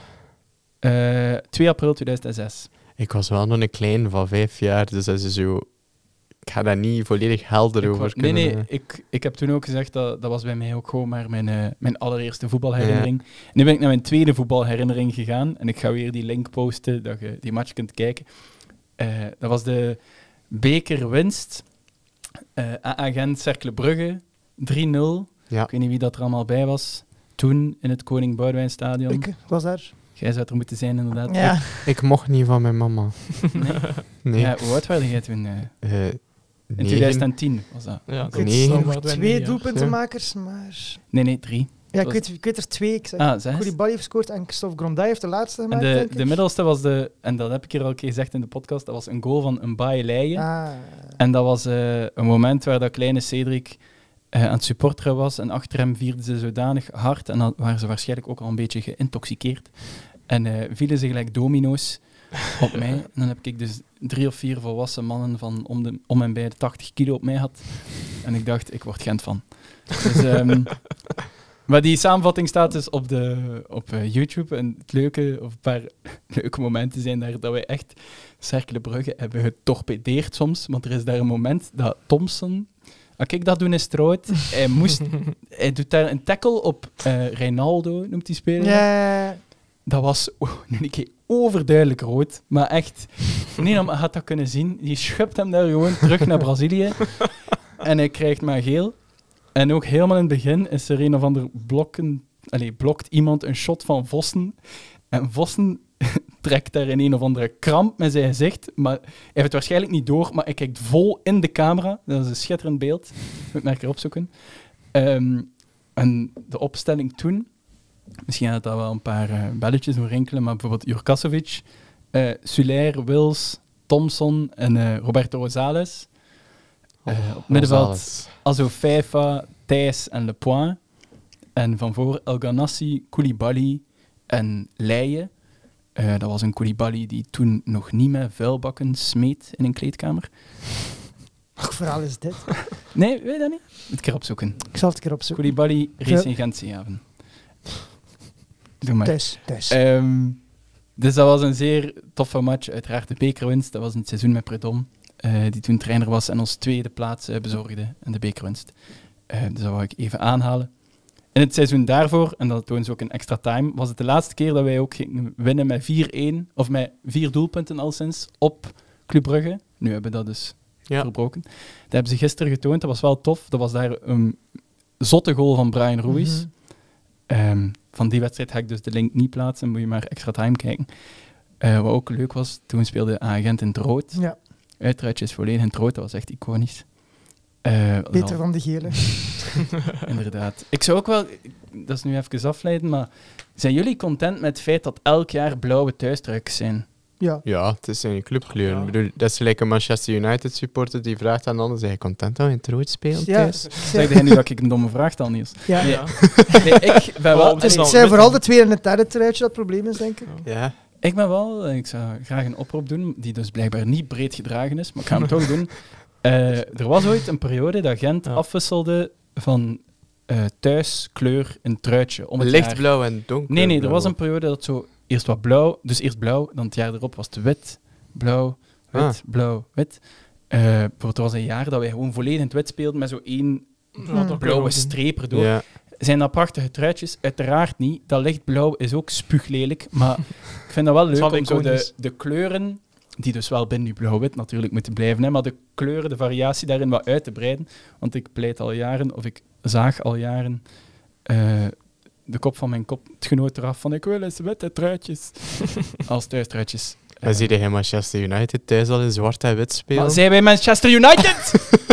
2 april 2006. Ik was wel nog een klein van 5 jaar, dus dat is zo... Ik ga daar niet volledig helder over Nee, kunnen... ik heb toen ook gezegd, dat was bij mij ook gewoon maar mijn allereerste voetbalherinnering. Nu ben ik naar mijn tweede voetbalherinnering gegaan en ik ga weer die link posten, dat je die match kunt kijken. Dat was de bekerwinst aan Gent Cercle Brugge, 3-0. Ja. Ik weet niet wie dat er allemaal bij was. Toen in het Koning Boudewijn Stadion. Ik was daar. Jij zou er moeten zijn, inderdaad. Ja. Ik mocht niet van mijn mama. Nee. Nee. Ja, hoe oud werd jij toen? In 9. 2010 was dat. Ja, Ik weet Nee. nog waren we 2 niet, ja. doelpuntenmakers, maar... Nee, 3. Ja, Dat ik weet er 2. Ik zeg, Ah, 6. Koulibaly heeft gescoord en Christophe Grondai heeft de laatste En gemaakt, denk de ik. middelste was en dat heb ik hier al een keer gezegd in de podcast, dat was een goal van een Baye Leijen. Ah. En dat was een moment waar dat kleine Cedric aan het supporteren was. En achter hem vierden ze zodanig hard. En dan waren ze waarschijnlijk ook al een beetje geïntoxiceerd. En vielen ze gelijk domino's op mij. En dan heb ik dus 3 of 4 volwassen mannen van om en bij de 80 kilo op mij had. En ik dacht, ik word Gent van. Dus, maar die samenvatting staat dus op YouTube. En het leuke, of een paar leuke momenten zijn daar dat wij echt Cercle Brugge hebben getorpedeerd soms. Want er is daar een moment dat Thompson... Als ik dat doe, is het rood. Hij doet daar een tackle op Reinaldo, noemt die speler. Ja. Dat was nu een keer overduidelijk rood. Maar echt, niemand had dat kunnen zien. Die schupt hem daar gewoon terug naar Brazilië. En hij krijgt maar geel. En ook helemaal in het begin is er een of ander blokt iemand een shot van Vossen. En Vossen trekt daar in een of andere kramp met zijn gezicht. Maar hij heeft het waarschijnlijk niet door, maar hij kijkt vol in de camera. Dat is een schitterend beeld. Moet ik maar een keer opzoeken. En de opstelling toen... Misschien had dat wel een paar belletjes doen rinkelen, maar bijvoorbeeld Jurkasovic, Sulaire, Wils, Thompson en Roberto Rosales. Op middenveld Azo Feifa, Thijs en Le Point. En van voor El Ghanassi, Koulibaly en Leijen. Dat was een Koulibaly die toen nog niet met vuilbakken smeet in een kleedkamer. Welk verhaal is dit? Nee, weet je dat niet? Moet ik een keer opzoeken. Ik zal het een keer opzoeken. Koulibaly, Racing Gent-Zeehaven. Doe maar. Dus. Dus dat was een zeer toffe match. Uiteraard de bekerwinst. Dat was in het seizoen met Predom, die toen trainer was en ons tweede plaats bezorgde in de bekerwinst. Dus dat wou ik even aanhalen. In het seizoen daarvoor, en dat toont ook een extra time, was het de laatste keer dat wij ook gingen winnen met 4-1, of met 4 doelpunten al sinds, op Club Brugge. Nu hebben we dat dus verbroken. Dat hebben ze gisteren getoond, dat was wel tof. Dat was daar een zotte goal van Brian Ruiz. Van die wedstrijd ga ik dus de link niet plaatsen, moet je maar extra time kijken. Wat ook leuk was, toen speelde Agent in het rood. Ja. Uitruitje is volledig in het rood, dat was echt iconisch. Beter dan de gele. Inderdaad. Ik zou ook wel, dat is nu even afleiden, maar zijn jullie content met het feit dat elk jaar blauwe thuistruikens zijn? Ja. Ja, het is een clubkleur. Ja. Ik bedoel, dat is gelijk een Manchester United supporter die vraagt aan anderen, zijn je content dat we in het rood spelen Ja. thuis? Zeg jij nu dat ik een domme vraag stel, Niels? Ja. Nee. Ja. Nee, ik ben wel... Het is Het dan zijn wit vooral dan. de tweede en de derde truitje dat het probleem is, denk ik. Ja. Ik zou graag een oproep doen, die dus blijkbaar niet breed gedragen is, maar ik ga hem toch doen. Er was ooit een periode dat Gent afwisselde van thuiskleur een truitje. Om het jaar. Lichtblauw en donkerblauw. Nee, er was een periode dat zo eerst wat blauw, dus eerst blauw, dan het jaar erop was het wit, blauw, wit, blauw, wit. Bijvoorbeeld er was een jaar dat wij gewoon volledig in het wit speelden met zo één blauwe streep erdoor. Ja. Zijn dat prachtige truitjes? Uiteraard niet. Dat lichtblauw is ook spuuglelijk, maar ik vind dat wel leuk Het is wel om zo iconisch. de kleuren, die dus wel binnen nu blauw-wit natuurlijk moeten blijven, hè, maar de kleuren, de variatie daarin wat uit te breiden. Want ik pleit al jaren, of ik zaag al jaren de kop van mijn kopgenoot eraf van ik wil eens witte truitjes als thuistruitjes. Dan zie je Manchester United thuis al in zwart en wit spelen. Maar zijn wij Manchester United?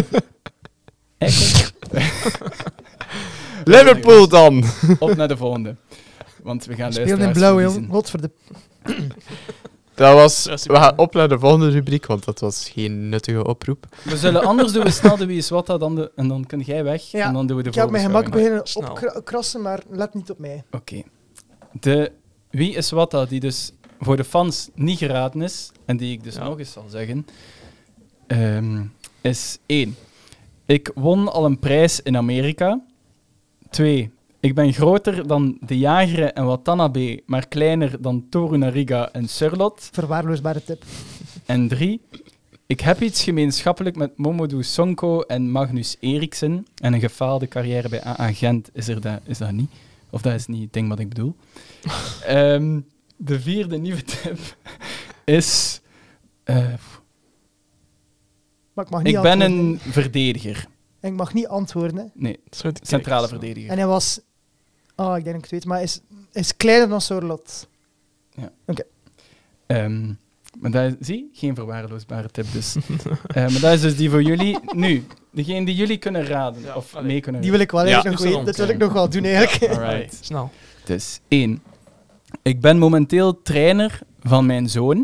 Liverpool dan! Op naar de volgende. Want we gaan Speel luisteren. in blauw, jong. Wat voor de... Dat was... Dat is We gaan op naar de volgende rubriek, want dat was geen nuttige oproep. We zullen anders doen we snel de wie is wat dat en dan kun jij weg Ja, en dan doen we de Ik ga op mijn gemak voorbeschouwing. beginnen opkrassen, maar let niet op mij. Oké. De wie is wat dat die dus voor de fans niet geraden is en die ik dus nog eens zal zeggen, is 1. Ik won al een prijs in Amerika. 2. Ik ben groter dan De Jagere en Watanabe, maar kleiner dan Toru Nariga en Surlot. Verwaarloosbare tip. En 3. Ik heb iets gemeenschappelijk met Momodou Sonko en Magnus Eriksen. En een gefaalde carrière bij AA Gent is dat niet. Of dat is niet het ding wat ik bedoel. De 4e nieuwe tip is... Maar ik mag niet ik ben antwoorden. een verdediger. En ik mag niet antwoorden. Hè. Nee, Zou ik centrale kijken, zo. verdediger. En hij was... Oh, ik denk dat ik het weet, maar hij is kleiner dan Sorlot. Maar dat is, zie, geen verwaarloosbare tip dus. Maar dat is dus die voor jullie. Nu, degene die jullie kunnen raden, Ja, of allee. mee kunnen Die wil ik wel Ja. eigenlijk nog weten. Dat wil ik nog wel doen eigenlijk. Alright. Snel. Dus 1. Ik ben momenteel trainer van mijn zoon.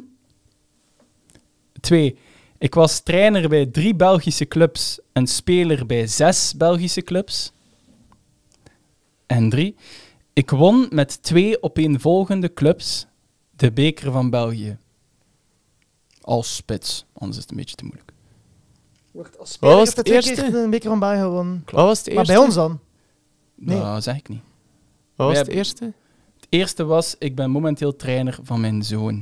2. Ik was trainer bij 3 Belgische clubs en speler bij 6 Belgische clubs. En 3. Ik won met 2 opeenvolgende clubs de beker van België. Als spits, anders is het een beetje te moeilijk. Wordt als Wat was speler het heeft hij 2 eerste? keer een beker van België gewonnen. Wat was het Maar eerste? bij ons dan? Nee. Dat zeg ik niet. Wat was Wij het eerste? Het eerste was, ik ben momenteel trainer van mijn zoon.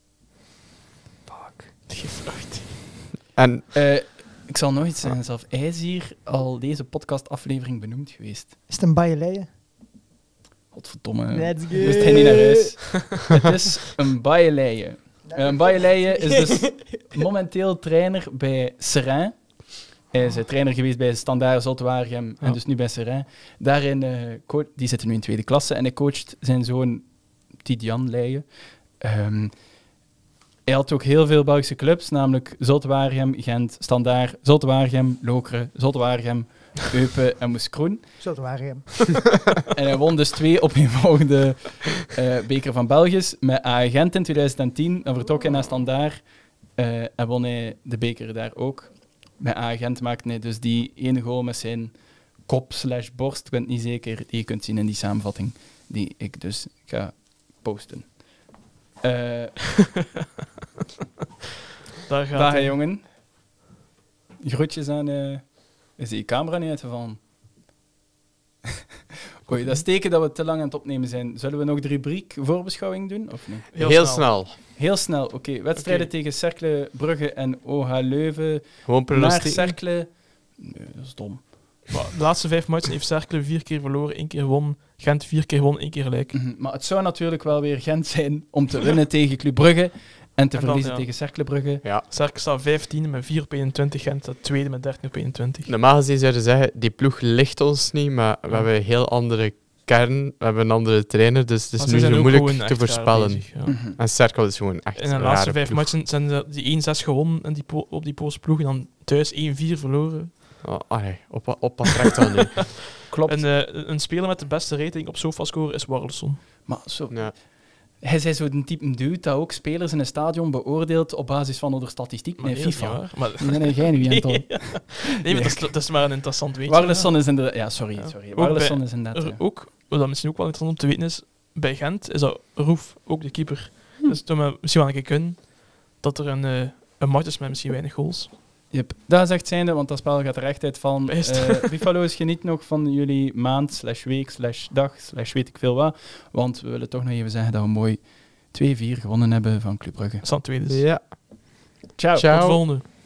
Gevraagd. En Ik zal nog iets zeggen zelf. Hij is hier al deze podcastaflevering benoemd geweest. Is het een Baaieleien? Godverdomme. Let's go. Lust hij niet naar huis. Het is een Baaieleien. Een Baaieleien is dus momenteel trainer bij Seraing. Hij is trainer geweest bij Standaard Zotwaardigem en Ja. dus nu bij Seraing. Daarin, die zitten nu in 2e klasse en hij coacht zijn zoon Tidian Leijen. Hij had ook heel veel Belgische clubs, namelijk Zotwaardigem, Gent, Standaard, Zotwaardigem, Lokeren, Zotwaardigem, Eupen en Moeskroen. Zo te waren. En hij won dus 2 opeenvolgende beker van België met Gent in 2010. Dan vertrok hij naar Standaard en won hij de beker daar ook. Met Gent maakte hij dus die ene goal met zijn kop/borst, ik ben het niet zeker, die je kunt zien in die samenvatting, die ik dus ga posten. Daar gaat Dag hij. jongen. Groetjes aan... is die camera niet uitgevallen? Oei, dat is teken dat we te lang aan het opnemen zijn. Zullen we nog de rubriek voorbeschouwing doen, of niet? heel snel. Heel snel, oké. Wedstrijden Oké. tegen Cercle Brugge en OH Leuven. Gewoon Naar pronostiek. Cercle... Nee, dat is dom. Maar de laatste 5 matchen heeft Cercle 4 keer verloren, 1 keer gewonnen. Gent 4 keer gewonnen, 1 keer gelijk. Maar het zou natuurlijk wel weer Gent zijn om te winnen tegen Club Brugge en te En dan, verliezen ja. tegen Cercle Brugge. Ja. Cercle staat 15 met 4 op 21. Gent staat tweede met 13 op 21. Normaal gezien zouden ze zeggen, die ploeg ligt ons niet, maar we hebben een heel andere kern, we hebben een andere trainer, dus het is Maar nu ze zijn zo ook moeilijk gewoon te echt raar voorspellen. bezig, ja. En Cercle is gewoon echt In de een laatste rare 5 ploeg. matchen zijn ze die 1-6 gewonnen en op die Poolse ploeg en dan thuis 1-4 verloren. Oh, allee, op wat trekt dat nu? Klopt. En een speler met de beste rating op SofaScore is Warleson. Maar zo, Ja. hij is zo'n type dude dat ook spelers in een stadion beoordeelt op basis van de statistiek Maar met nee, FIFA. dat is niet waar. Maar, Nee, nee, jij nu, Anton. nee, maar dat is maar een interessant weetje. Warleson is inderdaad... Ja, Ja. sorry. Ook Warleson bij- is inderdaad... ja. Ook, wat dat misschien ook wel interessant om te weten is, bij Gent is dat Roef ook de keeper. Dus toen we misschien wel een keer kunnen dat er een match is met misschien weinig goals. Yep. Dat is echt zijnde, want dat spel gaat er echt uit van. Best. Buffalo's, geniet nog van jullie maand, /week, /dag, /weet ik veel wat. Want we willen toch nog even zeggen dat we mooi 2-4 gewonnen hebben van Club Brugge. Dat is dan tweede. Ja. Ciao. Tot de volgende.